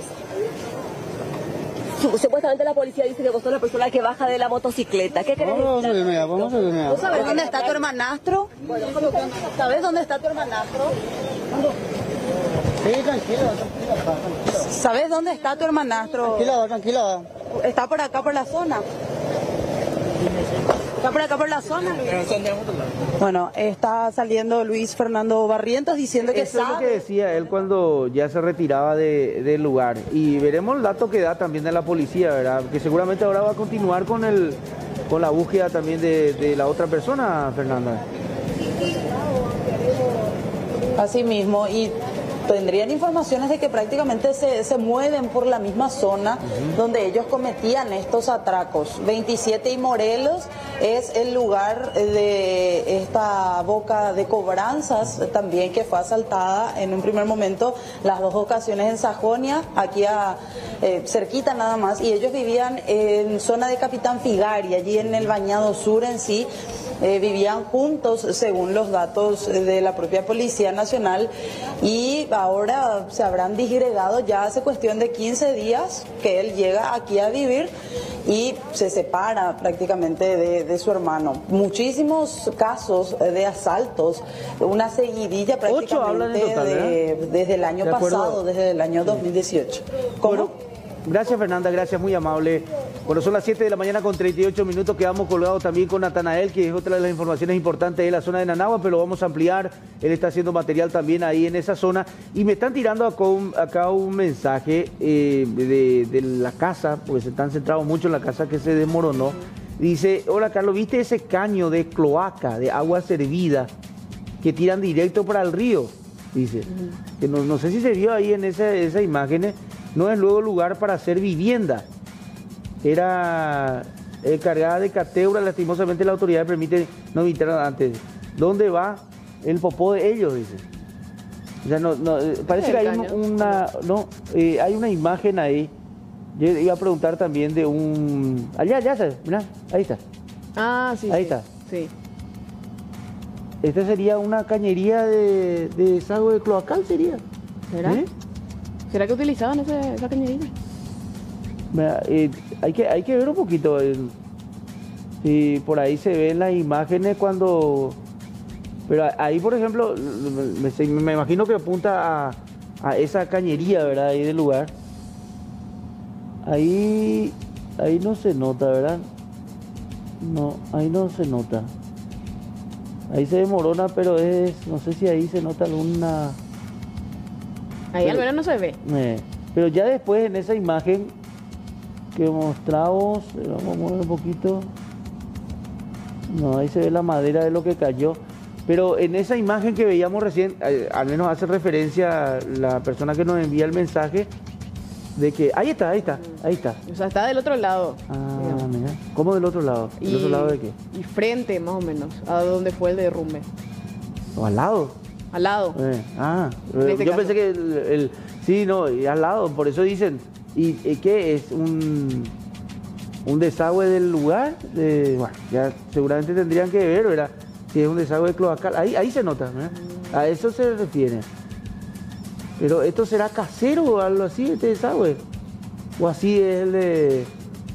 Su- Supuestamente la policía dice que vos sos la persona que baja de la motocicleta. ¿Qué querés Vamos a decir? subirme ya, vamos a subirme ya. ¿Vos sabés dónde está tu hermanastro? ¿Sabés dónde está tu hermanastro? Sí, tranquila, tranquila. ¿Sabes dónde está tu hermanastro? Tranquila, tranquila. Está por acá, por la zona. Está por acá, por la zona. Bueno, está saliendo Luis Fernando Barrientos diciendo que Eso es lo que sabe. decía él cuando ya se retiraba de- del lugar. Y veremos el dato que da también de la policía, ¿verdad? Que seguramente ahora va a continuar con el con la búsqueda también de, de la otra persona, Fernanda. Así mismo, y tendrían informaciones de que prácticamente se, se mueven por la misma zona donde ellos cometían estos atracos. veintisiete y Morelos es el lugar de esta boca de cobranzas también, que fue asaltada en un primer momento, las dos ocasiones en Sajonia, aquí a, eh, cerquita nada más, y ellos vivían en zona de Capitán Figari, allí en el Bañado Sur en sí. Eh, vivían juntos según los datos de la propia Policía Nacional, y ahora se habrán disgregado ya hace cuestión de quince días que él llega aquí a vivir y se separa prácticamente de, de su hermano. Muchísimos casos de asaltos, una seguidilla Ocho hablan en prácticamente total, de- ¿verdad? desde el año De acuerdo. pasado, desde el año dos mil dieciocho. ¿Cómo? Gracias, Fernanda, gracias, muy amable. Bueno, son las siete de la mañana con treinta y ocho minutos. Quedamos colgados también con Natanael, que es otra de las informaciones importantes de la zona de Nanagua, pero lo vamos a ampliar. Él está haciendo material también ahí en esa zona. Y me están tirando acá un, acá un mensaje eh, de, de la casa, pues se están centrados mucho en la casa que se desmoronó. Dice: hola, Carlos, ¿viste ese caño de cloaca, de agua servida, que tiran directo para el río? Dice, que no, no sé si se vio ahí en esa, esas imágenes. No es luego lugar para hacer vivienda. Era eh, cargada de cateura. Lastimosamente la autoridad permite no evitar antes. ¿Dónde va el popó de ellos? Dice. O sea, no, no, eh, parece que hay un- una, no, eh, hay una imagen ahí. Yo iba a preguntar también de un... Allá, allá, ¿sabes? Mirá, ahí está. Ah, sí. Ahí sí. está. Sí. Esta sería una cañería de, de desagüe de cloacal, sería. ¿Será? ¿Eh? ¿Será que utilizaban ese, esa cañerita? Mira, eh, hay, que, hay que ver un poquito. eh, si por ahí se ven las imágenes cuando... Pero ahí, por ejemplo, me, me imagino que apunta a, a esa cañería, ¿verdad? Ahí del lugar. Ahí, ahí no se nota, ¿verdad? No, ahí no se nota. Ahí se demorona, pero es... No sé si ahí se nota alguna... Ahí al menos no se ve. Eh, pero ya después en esa imagen que mostramos, eh, vamos a mover un poquito. No, ahí se ve la madera de lo que cayó. Pero en esa imagen que veíamos recién, eh, al menos hace referencia la persona que nos envía el mensaje de que... Ahí está, ahí está, ahí está. O sea, está del otro lado. Ah, mira. ¿Cómo del otro lado? ¿Del Y- otro lado de qué? Y frente, más o menos, a donde fue el derrumbe. ¿O al lado? Al lado. Eh, ah, En este yo caso. pensé que el, el- sí, no, y al lado, por eso dicen, ¿y, y qué es un un desagüe del lugar, de, bueno, ya seguramente tendrían que ver, ¿verdad? Si es un desagüe cloacal, ahí, ahí se nota, ¿verdad? A eso se refiere. Pero esto será casero o algo así, este desagüe. O así es el de...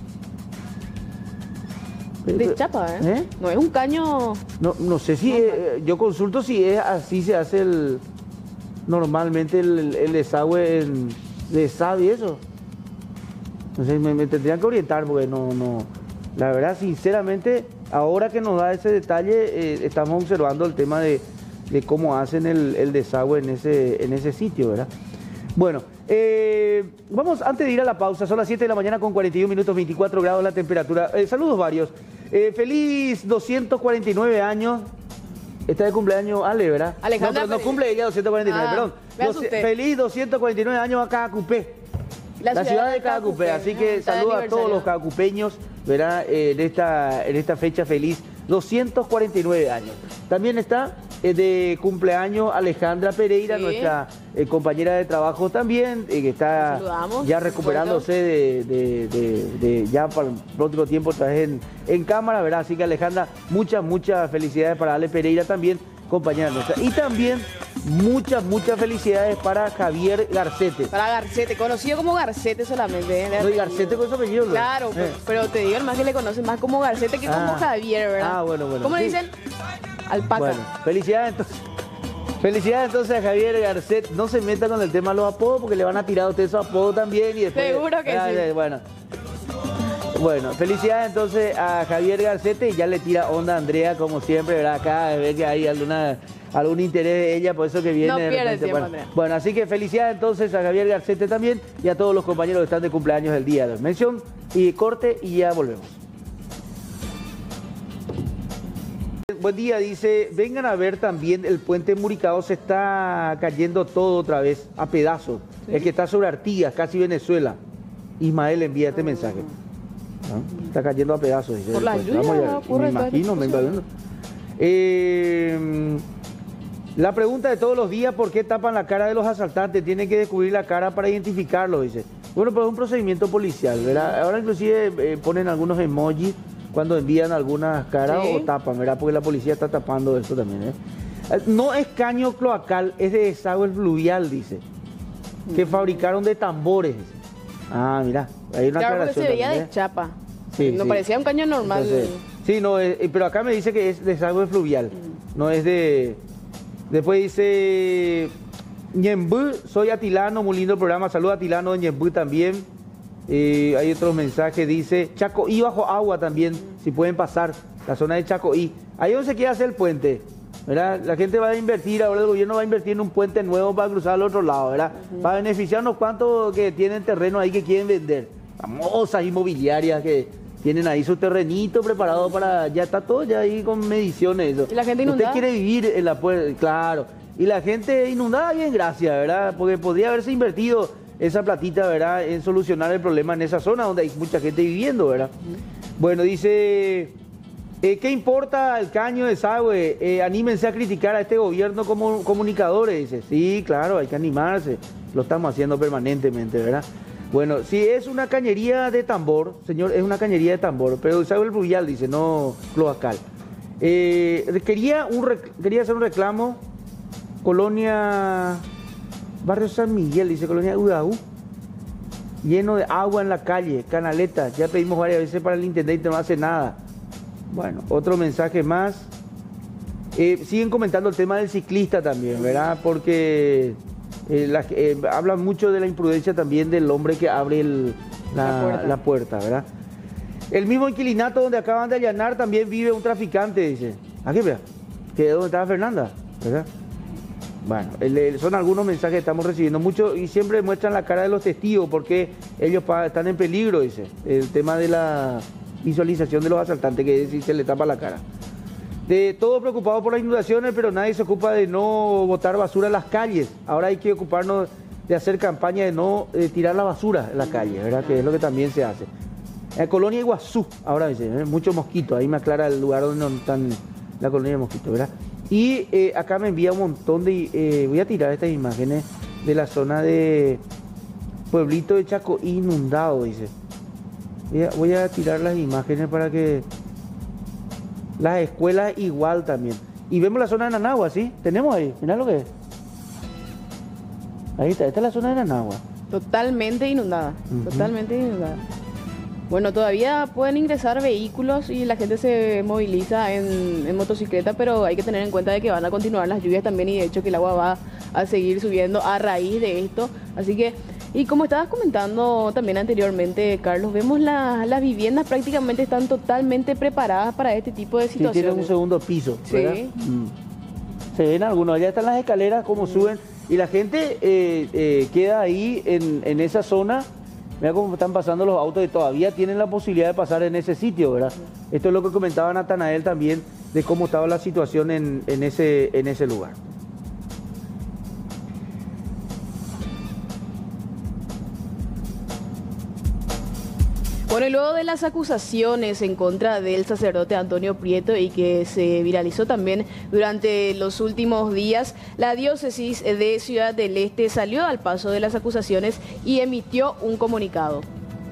De chapa, ¿eh? ¿eh? No es un caño... No, no sé si... Es, yo consulto si es así se hace el... Normalmente el, el, el desagüe en, de S A B y eso. Entonces me, me tendrían que orientar porque no, no... La verdad, sinceramente, ahora que nos da ese detalle, eh, estamos observando el tema de, de cómo hacen el, el desagüe en ese, en ese sitio, ¿verdad? Bueno, eh, vamos, antes de ir a la pausa, son las siete de la mañana con cuarenta y un minutos, veinticuatro grados la temperatura. Eh, saludos varios. Eh, feliz doscientos cuarenta y nueve años. Está de cumpleaños Ale, ¿verdad? Alejandra. No, pero no cumple ella doscientos cuarenta y nueve, ah, perdón. Doce, feliz doscientos cuarenta y nueve años a Cacupé. La, la ciudad, ciudad de Cacupé. Cacupé. Así que saludos a todos los cacupeños, ¿verdad? Eh, en, esta, en esta fecha feliz. doscientos cuarenta y nueve años. También está eh, de cumpleaños Alejandra Pereira, sí. nuestra eh, compañera de trabajo también, eh, que está Saludamos. ya recuperándose de, de, de, de ya para el próximo tiempo otra vez en, en cámara, ¿verdad? Así que Alejandra, muchas, muchas felicidades para Ale Pereira también, compañera nuestra. Y también muchas, muchas felicidades para Javier Garcete. Para Garcete, conocido como Garcete solamente. ¿eh? No, y Garcete con su apellido. ¿no? Claro, eh. pero, pero te digo, más que le conocen más como Garcete que ah. como Javier, ¿verdad? Ah, bueno, bueno. ¿Cómo sí. le dicen? Alpaca. Bueno, felicidades entonces. Felicidades entonces a Javier Garcet. No se meta con el tema de los apodos porque le van a tirar a usted su apodo también. Y después, seguro que ah, sí. Bueno. Bueno, felicidades entonces a Javier Garcete y ya le tira onda a Andrea como siempre, ¿verdad? Acá ve que hay alguna, algún interés de ella, por eso que viene. No de pierde repente. tiempo, Bueno, Andrea. bueno, así que felicidades entonces a Javier Garcete también y a todos los compañeros que están de cumpleaños el día de hoy. Mención y corte y ya volvemos. Buen día, dice, vengan a ver también el puente Muricao, se está cayendo todo otra vez, a pedazos. ¿Sí? El que está sobre Artigas, casi Venezuela. Ismael envía este mensaje. ¿No? Está cayendo a pedazos. Dice, por la pues, lluvia, vamos a, me imagino, me imagino. Eh, la pregunta de todos los días, ¿por qué tapan la cara de los asaltantes? Tienen que descubrir la cara para identificarlo, dice. Bueno, pues es un procedimiento policial, ¿verdad? Ahora inclusive eh, ponen algunos emojis cuando envían algunas caras ¿sí? o tapan, ¿verdad? Porque la policía está tapando eso también, ¿eh? No es caño cloacal, es de desagüe fluvial, dice. Que fabricaron de tambores. Ah, mira, hay una claro, aclaración. Se veía también, de ¿eh? chapa. Sí, no sí. parecía un caño normal. Entonces, sí, no, eh, pero acá me dice que es desagüe fluvial. Mm. No es de... Después dice... Ñembú, soy Atilano, muy lindo programa. Saludos a Atilano de Ñembú también. Eh, hay otros mensajes, dice Chacoí bajo agua también, si pueden pasar, la zona de Chacoí. Ahí donde se quiere hacer el puente, ¿verdad? La gente va a invertir, ahora el gobierno va a invertir en un puente nuevo para cruzar al otro lado, ¿verdad? Uh-huh. Para beneficiar unos cuantos que tienen terreno ahí que quieren vender. Famosas inmobiliarias que tienen ahí su terrenito preparado para... Ya está todo ya ahí con mediciones. Eso. ¿Y la gente inundada? Usted quiere vivir en la puerta, claro. Y la gente inundada, bien, gracias, ¿verdad? Porque podría haberse invertido esa platita, ¿verdad?, en solucionar el problema en esa zona donde hay mucha gente viviendo, ¿verdad? Uh-huh. Bueno, dice, eh, ¿qué importa el caño de desagüe? Eh, anímense a criticar a este gobierno como comunicadores, dice. Sí, claro, hay que animarse, lo estamos haciendo permanentemente, ¿verdad? Bueno, si es una cañería de tambor, señor, es una cañería de tambor, pero desagüe fluvial, dice, no cloacal. Eh, quería, un rec- quería hacer un reclamo, Colonia... Barrio San Miguel, dice Colonia Udaú, lleno de agua en la calle, canaleta, ya pedimos varias veces para el intendente, no hace nada. Bueno, otro mensaje más. Eh, siguen comentando el tema del ciclista también, ¿verdad? Porque eh, la, eh, hablan mucho de la imprudencia también del hombre que abre el, la, la, puerta. la puerta, ¿verdad? El mismo inquilinato donde acaban de allanar también vive un traficante, dice. Aquí, vea, que es donde estaba Fernanda, ¿verdad? Bueno, el, son algunos mensajes que estamos recibiendo mucho y siempre muestran la cara de los testigos porque ellos pa, están en peligro, dice. El tema de la visualización de los asaltantes, que es si se le tapa la cara. De, todos preocupados por las inundaciones, pero nadie se ocupa de no botar basura en las calles. Ahora hay que ocuparnos de hacer campaña de no eh, tirar la basura en la calle, ¿verdad? Que es lo que también se hace. En Colonia Iguazú, ahora dice, ¿eh? Muchos mosquitos, ahí me aclara el lugar donde no están la colonia de mosquitos, ¿verdad? Y eh, acá me envía un montón de... Eh, voy a tirar estas imágenes de la zona de Pueblito de Chaco inundado, dice. Voy a, voy a tirar las imágenes para que... Las escuelas igual también. Y vemos la zona de Nanagua, ¿sí? Tenemos ahí, mirá lo que es. Ahí está, esta es la zona de Nanagua. Totalmente inundada, uh-huh. totalmente inundada. Bueno, todavía pueden ingresar vehículos y la gente se moviliza en, en motocicleta, pero hay que tener en cuenta de que van a continuar las lluvias también y de hecho que el agua va a seguir subiendo a raíz de esto. Así que, y como estabas comentando también anteriormente, Carlos, vemos la, las viviendas prácticamente están totalmente preparadas para este tipo de situaciones. Sí, tienen un segundo piso, ¿verdad? Sí. Mm. Se ven algunos, ya están las escaleras, cómo mm. suben, y la gente eh, eh, queda ahí en, en esa zona. Mira cómo están pasando los autos y todavía tienen la posibilidad de pasar en ese sitio, ¿verdad? Esto es lo que comentaba Natanael también, de cómo estaba la situación en, en, ese, en ese lugar. Bueno, y luego de las acusaciones en contra del sacerdote Antonio Prieto y que se viralizó también durante los últimos días, la diócesis de Ciudad del Este salió al paso de las acusaciones y emitió un comunicado.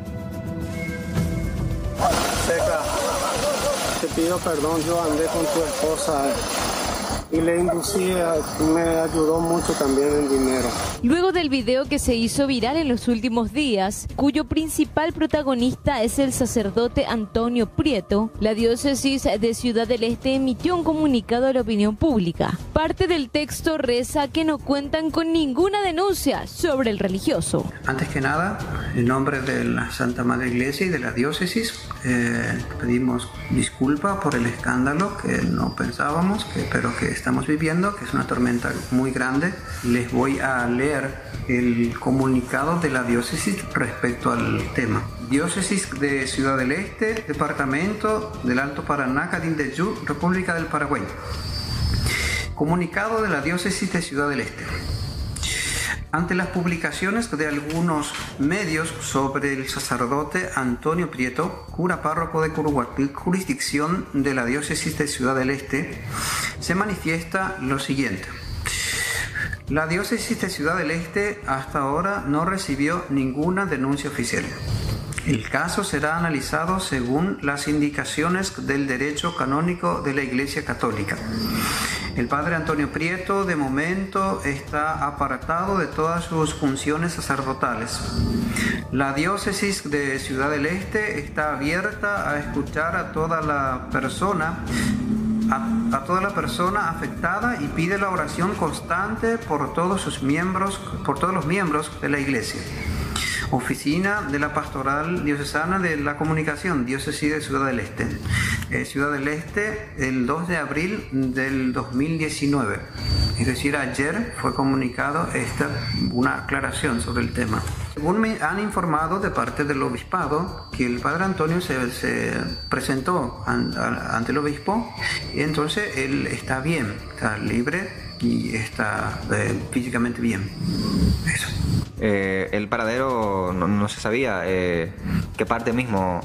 Seca, te pido perdón, yo andé con tu esposa y le inducí, me ayudó mucho también en dinero. Luego del video que se hizo viral en los últimos días, cuyo principal protagonista es el sacerdote Antonio Prieto, la diócesis de Ciudad del Este emitió un comunicado a la opinión pública. Parte del texto reza que no cuentan con ninguna denuncia sobre el religioso. Antes que nada, en nombre de la Santa Madre Iglesia y de la diócesis, eh, pedimos disculpas por el escándalo que no pensábamos, que, pero que estamos viviendo, que es una tormenta muy grande. Les voy a leer el comunicado de la diócesis respecto al tema. Diócesis de Ciudad del Este, Departamento del Alto Paraná, Canindeyú, República del Paraguay. Comunicado de la diócesis de Ciudad del Este. Ante las publicaciones de algunos medios sobre el sacerdote Antonio Prieto, cura párroco de Curuguatil, jurisdicción de la diócesis de Ciudad del Este, se manifiesta lo siguiente. La diócesis de Ciudad del Este hasta ahora no recibió ninguna denuncia oficial. El caso será analizado según las indicaciones del derecho canónico de la Iglesia Católica. El padre Antonio Prieto de momento está apartado de todas sus funciones sacerdotales. La diócesis de Ciudad del Este está abierta a escuchar a toda la persona A, a toda la persona afectada y pide la oración constante por todos sus miembros, por todos los miembros de la Iglesia. Oficina de la Pastoral Diocesana de la Comunicación, Diócesis de Ciudad del Este. Eh, Ciudad del Este, el dos de abril del dos mil diecinueve. Es decir, ayer fue comunicado esta, una aclaración sobre el tema. Según me han informado de parte del obispado, que el padre Antonio se, se presentó an, a, ante el obispo y entonces él está bien, está libre y está eh, físicamente bien. Eso. Eh, el paradero no, no se sabía, eh, qué parte mismo.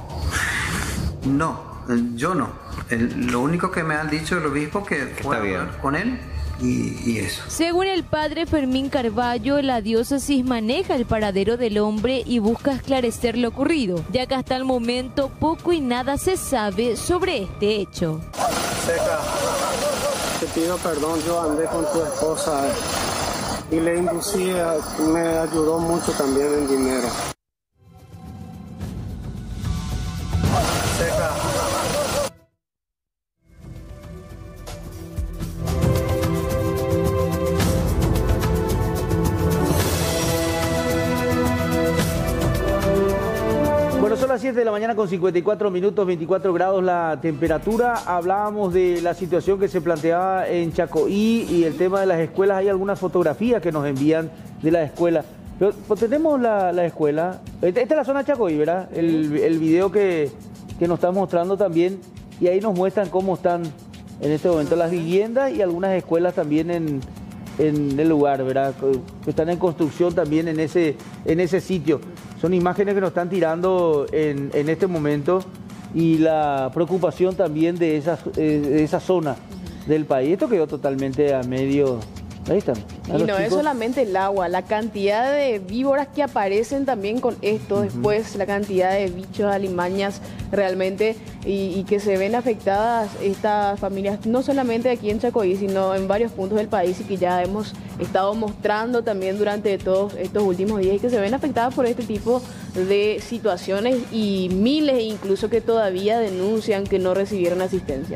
No, yo no. El, lo único que me han dicho el obispo que fue a hablar con él. Y, y eso. Según el padre Fermín Carballo, la diócesis maneja el paradero del hombre y busca esclarecer lo ocurrido, ya que hasta el momento poco y nada se sabe sobre este hecho. Seca, te pido perdón, yo andé con tu esposa y le inducí, me ayudó mucho también en dinero. Seca. Bueno, son las siete de la mañana con cincuenta y cuatro minutos, veinticuatro grados la temperatura. Hablábamos de la situación que se planteaba en Chacoí y el tema de las escuelas. Hay algunas fotografías que nos envían de la escuela. Pero pues, tenemos la, la escuela. Esta es la zona Chacoí, ¿verdad? El, el video que, que nos está mostrando también. Y ahí nos muestran cómo están en este momento las viviendas y algunas escuelas también en, en el lugar, ¿verdad? Que están en construcción también en ese, en ese sitio. Son imágenes que nos están tirando en, en este momento y la preocupación también de esa, de esa zona del país. Esto quedó totalmente a medio, Ahí están. Y no es solamente el agua, la cantidad de víboras que aparecen también con esto, uh-huh. después la cantidad de bichos, alimañas realmente, y, y que se ven afectadas estas familias, no solamente aquí en Chacoí, sino en varios puntos del país, y que ya hemos estado mostrando también durante todos estos últimos días, y que se ven afectadas por este tipo de situaciones, y miles incluso que todavía denuncian que no recibieron asistencia.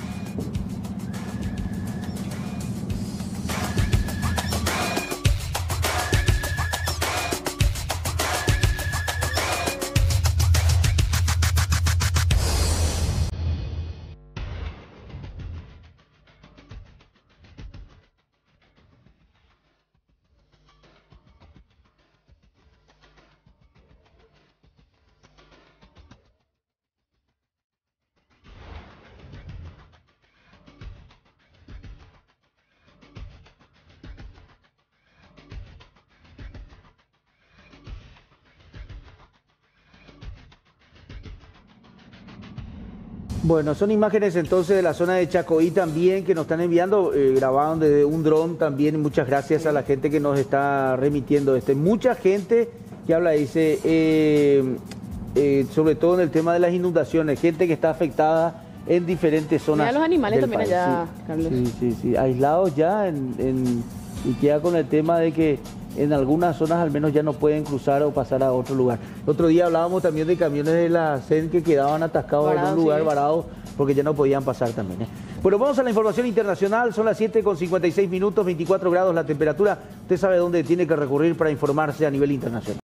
Bueno, son imágenes entonces de la zona de Chacoí también que nos están enviando, eh, grabaron desde un dron también. Muchas gracias a la gente que nos está remitiendo este. Mucha gente que habla, dice, eh, eh, sobre todo en el tema de las inundaciones, gente que está afectada en diferentes zonas. Mira los animales del también país. allá, sí, Carlos. Sí, sí, sí, aislados ya en, en, y queda con el tema de que en algunas zonas al menos ya no pueden cruzar o pasar a otro lugar. El otro día hablábamos también de camiones de la C E N que quedaban atascados Varado, en un lugar sí. varado porque ya no podían pasar también. ¿eh? Bueno, vamos a la información internacional. Son las siete con cincuenta y seis minutos, veinticuatro grados la temperatura. Usted sabe dónde tiene que recurrir para informarse a nivel internacional.